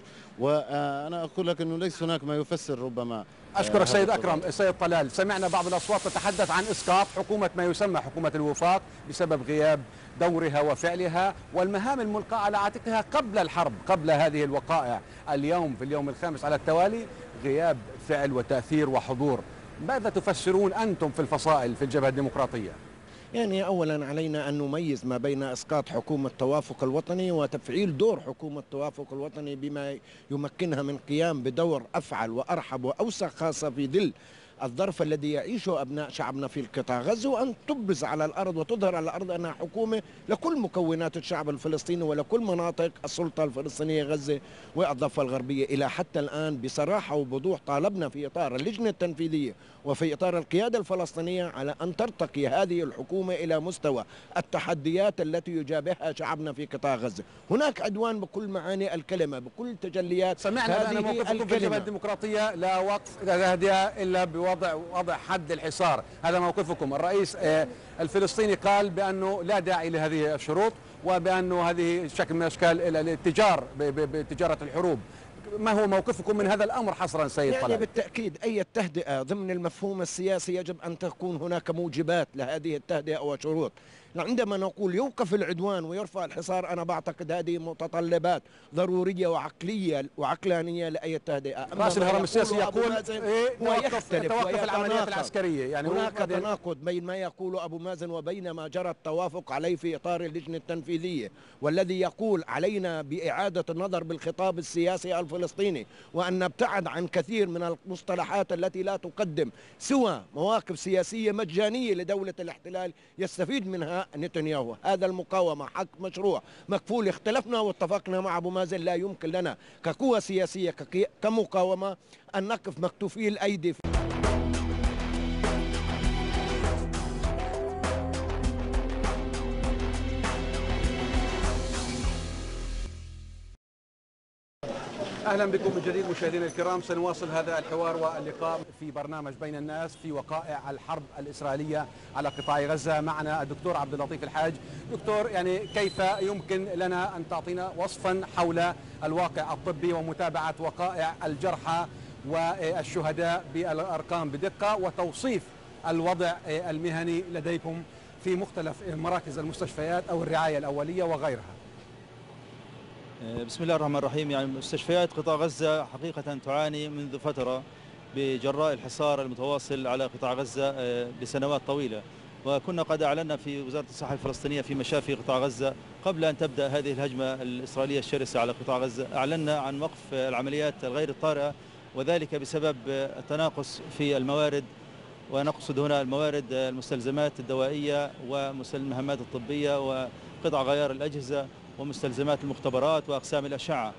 وانا اقول لك انه ليس هناك ما يفسر ربما. اشكرك سيد اكرم. سيد طلال، سمعنا بعض الاصوات تتحدث عن اسقاط حكومة ما يسمى حكومة الوفاق بسبب غياب دورها وفعلها والمهام الملقاة على عاتقها قبل الحرب، قبل هذه الوقائع. اليوم في اليوم الخامس على التوالي غياب فعل وتأثير وحضور. ماذا تفسرون أنتم في الفصائل في الجبهة الديمقراطية؟ يعني أولا علينا أن نميز ما بين إسقاط حكومة التوافق الوطني وتفعيل دور حكومة التوافق الوطني بما يمكنها من قيام بدور أفعل وأرحب وأوسع، خاصة في ظل الظرف الذي يعيشه أبناء شعبنا في القطاع غزة، وأن تبرز على الأرض وتظهر على الأرض أنها حكومة لكل مكونات الشعب الفلسطيني ولكل مناطق السلطة الفلسطينية غزة والضفة الغربية. إلى حتى الآن بصراحة وبوضوح طالبنا في إطار اللجنة التنفيذية وفي إطار القيادة الفلسطينية على أن ترتقي هذه الحكومة إلى مستوى التحديات التي يجابهها شعبنا في قطاع غزة. هناك عدوان بكل معاني الكلمة، بكل تجليات. سمعنا بأن موقفكم في الجبهة الديمقراطية لا وقف لا تهدئة إلا بوضع وضع حد الحصار، هذا موقفكم. الرئيس الفلسطيني قال بأنه لا داعي لهذه الشروط، وبأنه هذه شكل من أشكال الاتجار بتجارة الحروب. ما هو موقفكم من هذا الأمر حصرا سيد طلال؟ يعني بالتأكيد أي تهدئة ضمن المفهوم السياسي يجب أن تكون هناك موجبات لهذه التهدئة وشروط. عندما نقول يوقف العدوان ويرفع الحصار، أنا بعتقد هذه متطلبات ضرورية وعقلية وعقلانية لأي تهدئة. رئيس الهرم السياسي يقول إيه هو يختلف توقف العمليات العسكرية، يعني هناك تناقض بين ما يقوله أبو مازن وبين ما جرى التوافق عليه في إطار اللجنة التنفيذية، والذي يقول علينا بإعادة النظر بالخطاب السياسي الفلسطيني، وأن نبتعد عن كثير من المصطلحات التي لا تقدم سوى مواقف سياسية مجانية لدولة الاحتلال يستفيد منها نتنياهو. هذا المقاومة حق مشروع مكفول، اختلفنا واتفقنا مع أبو مازن لا يمكن لنا كقوة سياسية كمقاومة أن نقف مكتوفي الأيدي. أهلا بكم من جديد مشاهدينا الكرام. سنواصل هذا الحوار واللقاء في برنامج بين الناس في وقائع الحرب الإسرائيلية على قطاع غزة. معنا الدكتور عبد اللطيف الحاج. دكتور، يعني كيف يمكن لنا أن تعطينا وصفا حول الواقع الطبي ومتابعة وقائع الجرحى والشهداء بالأرقام بدقة، وتوصيف الوضع المهني لديكم في مختلف مراكز المستشفيات أو الرعاية الأولية وغيرها؟ بسم الله الرحمن الرحيم. يعني مستشفيات قطاع غزة حقيقة تعاني منذ فترة بجراء الحصار المتواصل على قطاع غزة لسنوات طويلة، وكنا قد أعلنا في وزارة الصحة الفلسطينية في مشافي قطاع غزة قبل أن تبدأ هذه الهجمة الإسرائيلية الشرسة على قطاع غزة، أعلنا عن وقف العمليات الغير الطارئة، وذلك بسبب التناقص في الموارد، ونقصد هنا الموارد المستلزمات الدوائية والمهمات الطبية وقطع غيار الأجهزة ومستلزمات المختبرات وأقسام الأشعة.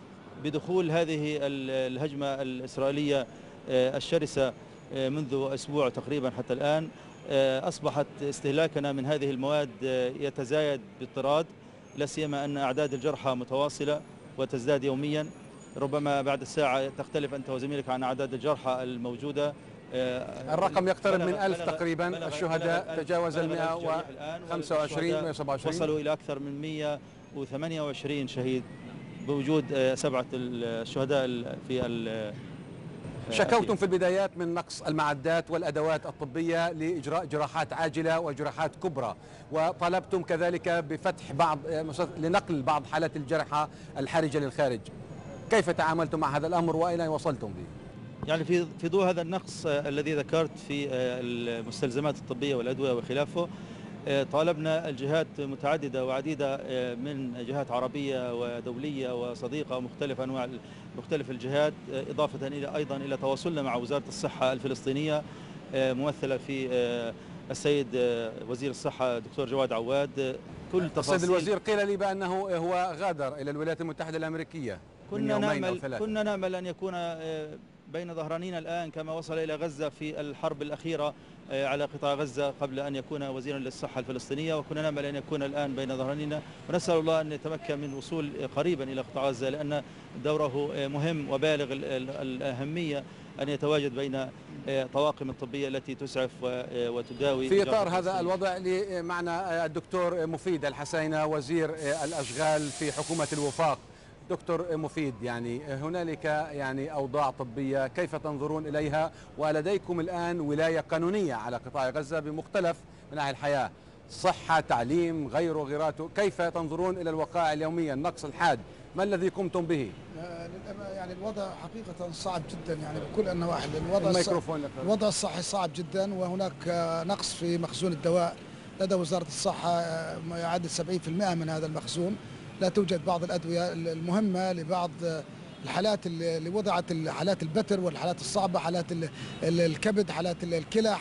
بدخول هذه الهجمة الإسرائيلية الشرسة منذ أسبوع تقريبا حتى الآن، أصبحت استهلاكنا من هذه المواد يتزايد باضطراد، لا سيما أن أعداد الجرحى متواصلة وتزداد يوميا، ربما بعد الساعة تختلف أنت وزميلك عن أعداد الجرحى الموجودة. الرقم يقترب من ألف تقريبا. الشهداء تجاوز ال مئة وخمسة وعشرين مئة وسبعة وعشرين، وصلوا إلى أكثر من مئة وثمانية وعشرين شهيد بوجود سبعة الشهداء في. شكوتم في البدايات من نقص المعدات والأدوات الطبية لإجراء جراحات عاجلة وجراحات كبرى، وطلبتم كذلك بفتح بعض لنقل بعض حالات الجرحى الحرجة للخارج. كيف تعاملتم مع هذا الأمر وأين وصلتم به؟ يعني في في ضوء هذا النقص الذي ذكرت في المستلزمات الطبية والأدوية وخلافه، طالبنا الجهات متعددة وعديدة من جهات عربية ودولية وصديقة ومختلف أنواع مختلف الجهات، إضافة إلى أيضا إلى تواصلنا مع وزارة الصحة الفلسطينية ممثلة في السيد وزير الصحة دكتور جواد عواد. كل تفاصيل. السيد الوزير قيل لي بأنه هو غادر إلى الولايات المتحدة الأمريكية. كنا نأمل كنا نأمل أن يكون بين ظهرانينا الآن كما وصل إلى غزة في الحرب الأخيرة على قطاع غزة قبل أن يكون وزيرا للصحة الفلسطينية، وكنا نأمل أن يكون الآن بين ظهرانينا، ونسأل الله أن يتمكن من الوصول قريبا إلى قطاع غزة، لأن دوره مهم وبالغ الأهمية أن يتواجد بين طواقم الطبية التي تسعف وتداوي. في إطار هذا الوضع معنا الدكتور مفيد الحسينة وزير الأشغال في حكومة الوفاق. دكتور مفيد، يعني هنالك يعني أوضاع طبية كيف تنظرون إليها، ولديكم الآن ولاية قانونية على قطاع غزة بمختلف مناحي الحياة، صحة، تعليم، غيره غيراته، كيف تنظرون إلى الوقائع اليومية، النقص الحاد، ما الذي قمتم به؟ يعني الوضع حقيقة صعب جدا، يعني بكل النواحي. الوضع الوضع الصحي صعب جدا، وهناك نقص في مخزون الدواء لدى وزارة الصحة يعادل سبعين بالمئة من هذا المخزون. لا توجد بعض الأدوية المهمة لبعض الحالات اللي وضعت، حالات البتر والحالات الصعبة، حالات الكبد، حالات الكلى،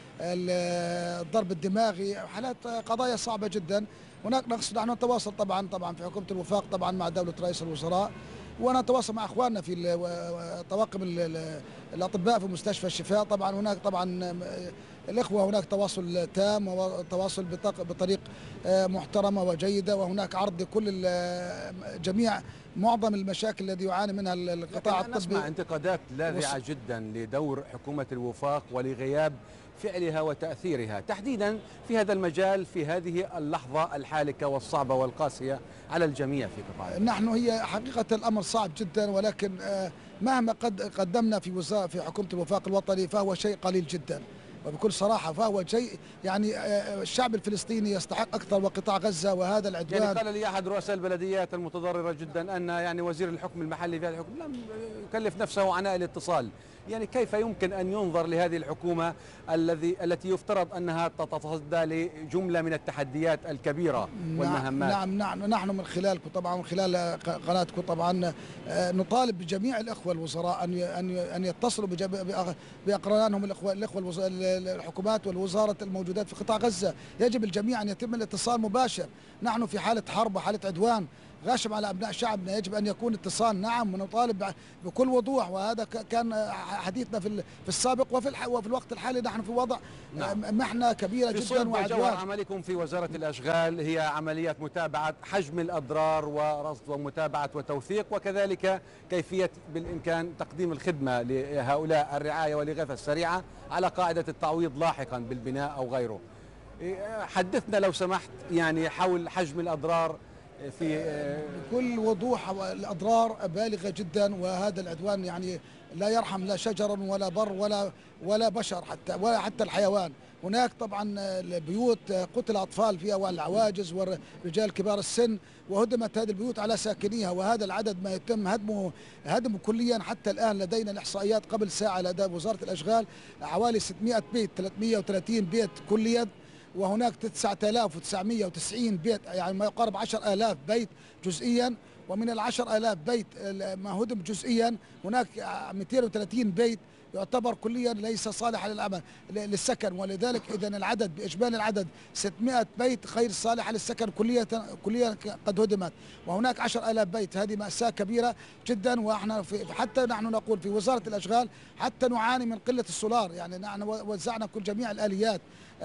الضرب الدماغي، حالات قضايا صعبة جدا. هناك نقص. نحن نتواصل طبعا طبعا في حكومة الوفاق طبعا مع دولة رئيس الوزراء، ونتواصل مع اخواننا في طواقم الاطباء في مستشفى الشفاء. طبعا هناك طبعا الاخوه هناك تواصل تام وتواصل بطريق محترمه وجيده، وهناك عرض لكل جميع معظم المشاكل التي يعاني منها القطاع الطبي. نسمع انتقادات لاذعه جدا لدور حكومه الوفاق ولغياب فعلها وتأثيرها تحديدا في هذا المجال في هذه اللحظة الحالكة والصعبة والقاسية على الجميع في قطاع. نحن هي حقيقة الأمر صعب جدا، ولكن مهما قد قدمنا في وزارة في حكومة الوفاق الوطني فهو شيء قليل جدا. وبكل صراحة، فهو شيء يعني الشعب الفلسطيني يستحق أكثر، وقطاع غزة وهذا العدوان. يعني قال لي أحد رؤساء البلديات المتضررة جدا أن يعني وزير الحكم المحلي في هذا الحكم لم يكلف نفسه عناء الاتصال. يعني كيف يمكن أن ينظر لهذه الحكومة الذي التي يفترض أنها تتصدى لجملة من التحديات الكبيرة والمهمات؟ نعم نعم نحن من خلالكم طبعا، من خلال قناتكم طبعا نطالب بجميع الإخوة الوزراء أن أن أن يتصلوا بأقرانهم الإخوة الإخوة الحكومات والوزارة الموجودات في قطاع غزة. يجب الجميع أن يتم الاتصال مباشر. نحن في حالة حرب وحالة عدوان غاشم على أبناء شعبنا، يجب أن يكون اتصال. نعم، ونطالب بكل وضوح، وهذا كان حديثنا في في السابق وفي وفي الوقت الحالي. نحن في وضع نعم. محنة كبيرة جدا وعدوان. عملكم في وزارة الأشغال هي عملية متابعة حجم الأضرار ورصد ومتابعة وتوثيق، وكذلك كيفية بالإمكان تقديم الخدمة لهؤلاء الرعاية والإغاثة السريعة على قاعدة التعويض لاحقا بالبناء أو غيره. حدثنا لو سمحت يعني حول حجم الأضرار في بكل وضوح. الأضرار بالغة جدا، وهذا العدوان يعني لا يرحم لا شجر ولا بر ولا ولا بشر حتى ولا حتى الحيوان. هناك طبعا البيوت قتل أطفال فيها والعواجز والرجال كبار السن، وهدمت هذه البيوت على ساكنيها، وهذا العدد ما يتم هدمه هدمه كليا. حتى الآن لدينا الإحصائيات قبل ساعة لدى وزارة الأشغال حوالي ستمائة بيت، ثلاثمائة وثلاثين بيت كليا، وهناك تسعة آلاف وتسعمائة وتسعين بيت يعني ما يقارب عشرة آلاف بيت جزئيا. ومن العشر آلاف بيت ما هدم جزئيا هناك مئتين وثلاثين بيت يعتبر كليا ليس صالحا للعمل للسكن، ولذلك اذا العدد باجمالي العدد ستمائة بيت غير صالحه للسكن كليا كليا قد هدمت، وهناك عشرة آلاف بيت. هذه مأساة كبيرة جدا. واحنا في حتى نحن نقول في وزارة الأشغال حتى نعاني من قلة السولار. يعني نحن وزعنا كل جميع الآليات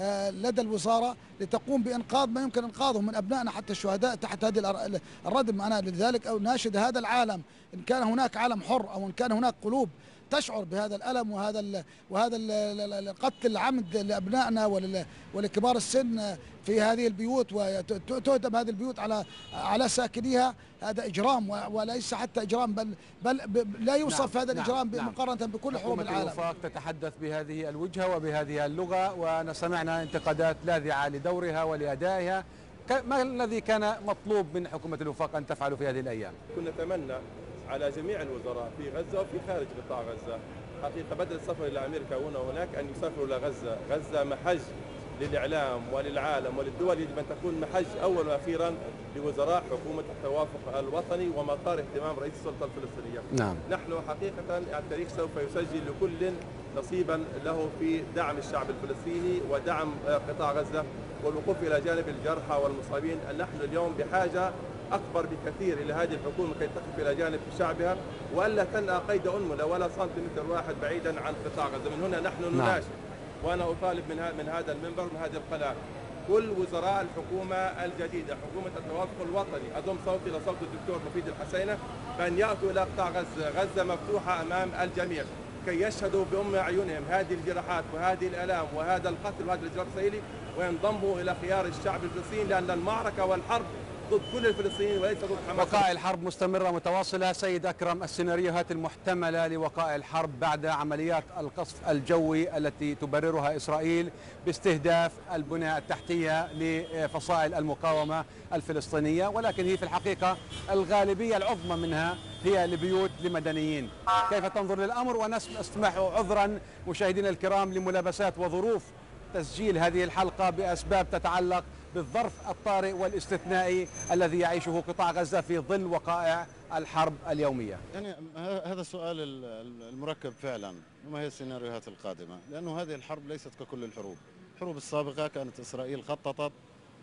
لدى الوزارة لتقوم بإنقاذ ما يمكن إنقاذه من أبنائنا حتى الشهداء تحت هذه الردم. أنا لذلك ناشد هذا العالم، إن كان هناك عالم حر أو إن كان هناك قلوب تشعر بهذا الألم وهذا ال وهذا القتل العمد لأبنائنا ولكبار السن في هذه البيوت، وتهدم هذه البيوت على على ساكنيها، هذا إجرام وليس حتى إجرام بل بل لا يوصف نعم هذا الإجرام نعم مقارنة بكل حروب العالم. الوفاق تتحدث بهذه الوجهة وبهذه اللغة، وسمعنا انتقادات لاذعة لدورها ولأدائها. ما الذي كان مطلوب من حكومة الوفاق أن تفعل في هذه الأيام؟ كنا نتمنى على جميع الوزراء في غزة وفي خارج قطاع غزة حقيقة بدل السفر إلى أمريكا هنا وهناك أن يسافروا إلى غزة. غزة محج للإعلام وللعالم وللدول، يجب أن تكون محج أول وأخيرا لوزراء حكومة التوافق الوطني ومقار اهتمام رئيس السلطة الفلسطينية. نعم. نحن حقيقة التاريخ سوف يسجل لكل نصيبا له في دعم الشعب الفلسطيني ودعم قطاع غزة والوقوف إلى جانب الجرحى والمصابين. نحن اليوم بحاجة أكبر بكثير إلى هذه الحكومة كي تقف إلى جانب شعبها وألا تنأى قيد أنملة ولا سنتيمتر واحد بعيدا عن قطاع غزة. من هنا نحن نناشد وأنا أطالب من من هذا المنبر من هذه القناة كل وزراء الحكومة الجديدة حكومة التوافق الوطني، أضم صوتي إلى صوت الدكتور مفيد الحسينة بأن يأتوا إلى قطاع غزة. غزة مفتوحة أمام الجميع كي يشهدوا بأم أعينهم هذه الجراحات وهذه الآلام وهذا القتل وهذا الإجرام الإسرائيلي وينضموا إلى خيار الشعب الفلسطيني، لأن المعركة والحرب ضد كل الفلسطينيين وليس ضد حماس. وقائع الحرب مستمرة متواصلة. سيد أكرم، السيناريوهات المحتملة لوقائع الحرب بعد عمليات القصف الجوي التي تبررها إسرائيل باستهداف البنى التحتية لفصائل المقاومة الفلسطينية، ولكن هي في الحقيقة الغالبية العظمى منها هي لبيوت لمدنيين. كيف تنظر للأمر؟ ونسمح عذرا مشاهدينا الكرام لملابسات وظروف تسجيل هذه الحلقة بأسباب تتعلق بالظرف الطارئ والاستثنائي الذي يعيشه قطاع غزة في ظل وقائع الحرب اليومية. يعني هذا السؤال المركب فعلا، وما هي السيناريوهات القادمة؟ لأنه هذه الحرب ليست ككل الحروب. الحروب السابقة كانت إسرائيل خططت،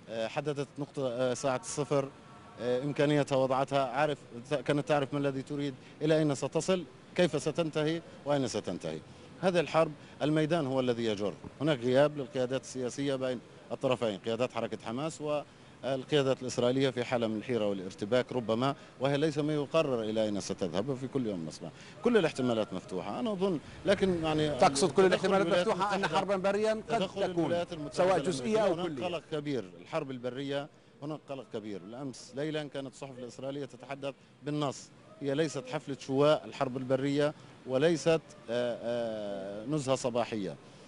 حددت نقطة ساعة الصفر، إمكانيتها وضعتها، عارف كانت تعرف ما الذي تريد، إلى أين ستصل، كيف ستنتهي وأين ستنتهي. هذه الحرب الميدان هو الذي يجر. هناك غياب للقيادات السياسية بين الطرفين، قيادات حركة حماس والقيادات الإسرائيلية في حالة من الحيرة والارتباك ربما، وهي ليس ما يقرر إلى أين ستذهب. وفي كل يوم نسمع كل الاحتمالات مفتوحة أنا أظن، لكن يعني تقصد كل الاحتمالات مفتوحة أن حربا بريا قد تكون سواء جزئية أو كلية. قلق كبير الحرب البرية، هناك قلق كبير. الأمس ليلا كانت الصحف الإسرائيلية تتحدث بالنص، هي ليست حفلة شواء الحرب البرية وليست نزهة صباحية.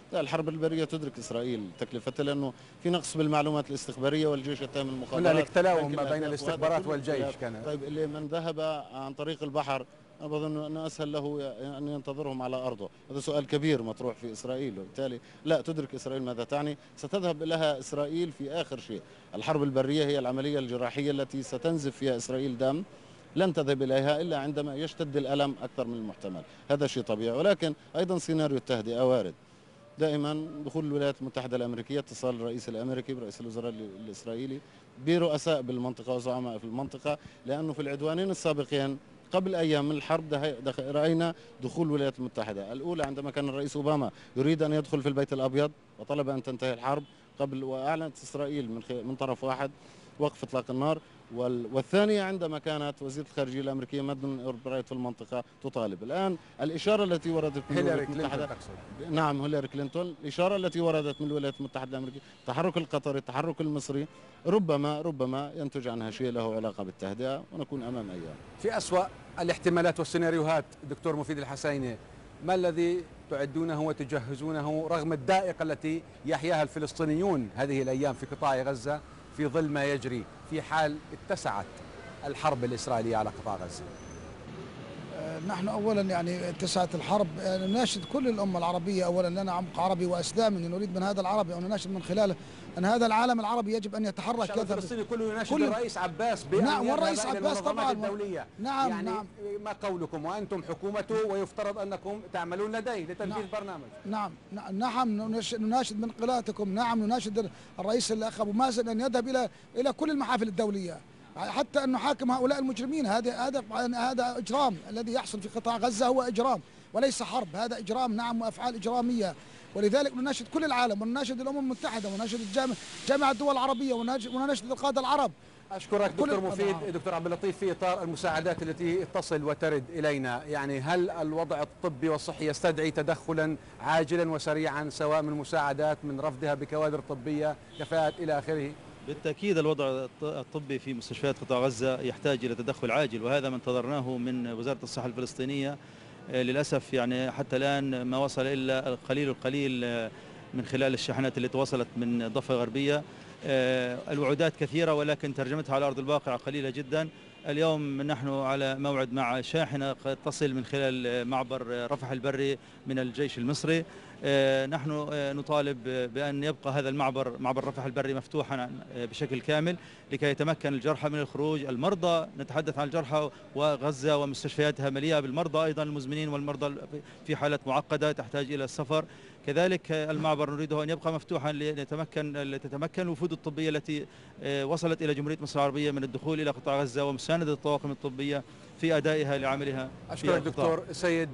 لا، الحرب البرية تدرك إسرائيل تكلفتها، لأنه في نقص بالمعلومات الاستخبارية والجيش يتهم المخابرات. هنالك تلاوم ما بين الاستخبارات والجيش كان. طيب اللي من ذهب عن طريق البحر أنا بظن أنه أسهل له أن ينتظرهم على أرضه. هذا سؤال كبير مطروح في إسرائيل، وبالتالي لا تدرك إسرائيل ماذا تعني. ستذهب لها إسرائيل في آخر شيء. الحرب البرية هي العملية الجراحية التي ستنزف فيها إسرائيل دم، لن تذهب إليها إلا عندما يشتد الألم أكثر من المحتمل. هذا شيء طبيعي، ولكن أيضا سيناريو التهدئة وارد. دائما دخول الولايات المتحدة الأمريكية، اتصال الرئيس الأمريكي برئيس الوزراء الإسرائيلي برؤساء بالمنطقة وزعماء في المنطقة، لأنه في العدوانين السابقين قبل أيام من الحرب رأينا دخول الولايات المتحدة. الأولى عندما كان الرئيس أوباما يريد أن يدخل في البيت الأبيض وطلب أن تنتهي الحرب قبل، وأعلنت إسرائيل من من طرف واحد وقف إطلاق النار. والثانية عندما كانت وزيرة الخارجية الأمريكية مادلين أولبرايت في المنطقة تطالب. الآن الإشارة التي وردت من الولايات المتحدة، نعم هيلاري كلينتون، الإشارة التي وردت من الولايات المتحدة الأمريكية، التحرك القطري، التحرك المصري، ربما ربما ينتج عنها شيء له علاقة بالتهدئة، ونكون أمام أيام. في أسوأ الاحتمالات والسيناريوهات دكتور مفيد الحسيني، ما الذي تعدونه وتجهزونه رغم الضائقة التي يحياها الفلسطينيون هذه الأيام في قطاع غزة في ظل ما يجري في حال اتسعت الحرب الإسرائيلية على قطاع غزة؟ نحن أولا يعني اتسعت الحرب، يعني نناشد كل الأمة العربية أولا، لنا عمق عربي وإسلامي، نريد من هذا العربي أو نناشد من خلاله أن هذا العالم العربي يجب أن يتحرك. الشعب الفلسطيني كله يناشد كل الرئيس عباس بأن نعم، والرئيس عباس طبعا الدولية. نعم يعني نعم ما قولكم وأنتم حكومته ويفترض أنكم تعملون لديه لتنفيذ نعم برنامج؟ نعم نعم نناشد من قلاتكم، نعم نناشد الرئيس الأخ أبو مازن أن يذهب إلى إلى كل المحافل الدولية حتى أن نحاكم هؤلاء المجرمين. هذا هذا هذا إجرام، الذي يحصل في قطاع غزة هو إجرام وليس حرب، هذا إجرام نعم وأفعال إجرامية. ولذلك نناشد كل العالم ونناشد الأمم المتحدة ونناشد جامعة الدول العربية ونناشد القادة العرب. أشكرك دكتور مفيد. دكتور عبد اللطيف، في إطار المساعدات التي تصل وترد إلينا، يعني هل الوضع الطبي والصحي يستدعي تدخلا عاجلا وسريعا سواء من مساعدات من رفضها بكوادر طبية كفاءات إلى آخره؟ بالتأكيد الوضع الطبي في مستشفيات قطاع غزة يحتاج إلى تدخل عاجل، وهذا ما انتظرناه من وزارة الصحة الفلسطينية. للأسف يعني حتى الآن ما وصل إلا القليل القليل من خلال الشحنات اللي توصلت من الضفة الغربية. الوعودات كثيرة ولكن ترجمتها على أرض الواقع قليلة جدا. اليوم نحن على موعد مع شاحنة قد تصل من خلال معبر رفح البري من الجيش المصري. نحن نطالب بأن يبقى هذا المعبر معبر رفح البري مفتوحا بشكل كامل لكي يتمكن الجرحى من الخروج. المرضى نتحدث عن الجرحى وغزة ومستشفياتها مليئة بالمرضى أيضا المزمنين والمرضى في حالة معقدة تحتاج إلى السفر. كذلك المعبر نريده أن يبقى مفتوحا ليتمكن لتتمكن الوفود الطبية التي وصلت إلى جمهورية مصر العربية من الدخول إلى قطاع غزة ومساندة الطواقم الطبية في أدائها لعملها. أشكرك دكتور. سيد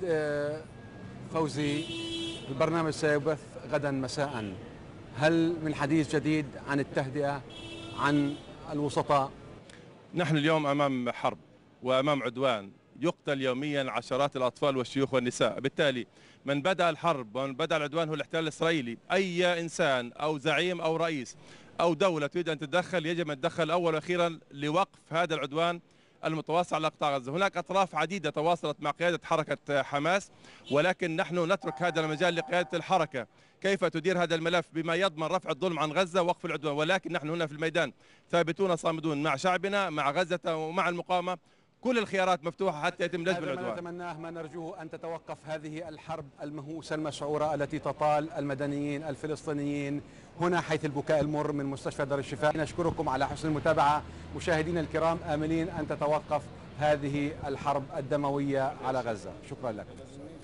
فوزي، البرنامج سيبث غدا مساء، هل من حديث جديد عن التهدئة عن الوسطاء؟ نحن اليوم أمام حرب وأمام عدوان، يقتل يوميا عشرات الأطفال والشيوخ والنساء. بالتالي من بدأ الحرب ومن بدأ العدوان هو الاحتلال الإسرائيلي. أي إنسان أو زعيم أو رئيس أو دولة تريد أن تتدخل يجب أن تتدخل أولا وأخيرا لوقف هذا العدوان المتواصل على قطاع غزة. هناك أطراف عديدة تواصلت مع قيادة حركة حماس، ولكن نحن نترك هذا المجال لقيادة الحركة كيف تدير هذا الملف بما يضمن رفع الظلم عن غزة ووقف العدوان. ولكن نحن هنا في الميدان ثابتون صامدون مع شعبنا مع غزة ومع المقاومة. كل الخيارات مفتوحة حتى يتم لجم العدوان. ما نتمناه ما نرجوه أن تتوقف هذه الحرب المهووسة المسعورة التي تطال المدنيين الفلسطينيين هنا حيث البكاء المر من مستشفى دار الشفاء. نشكركم على حسن المتابعة مشاهدينا الكرام، آملين أن تتوقف هذه الحرب الدموية على غزة. شكرا لكم.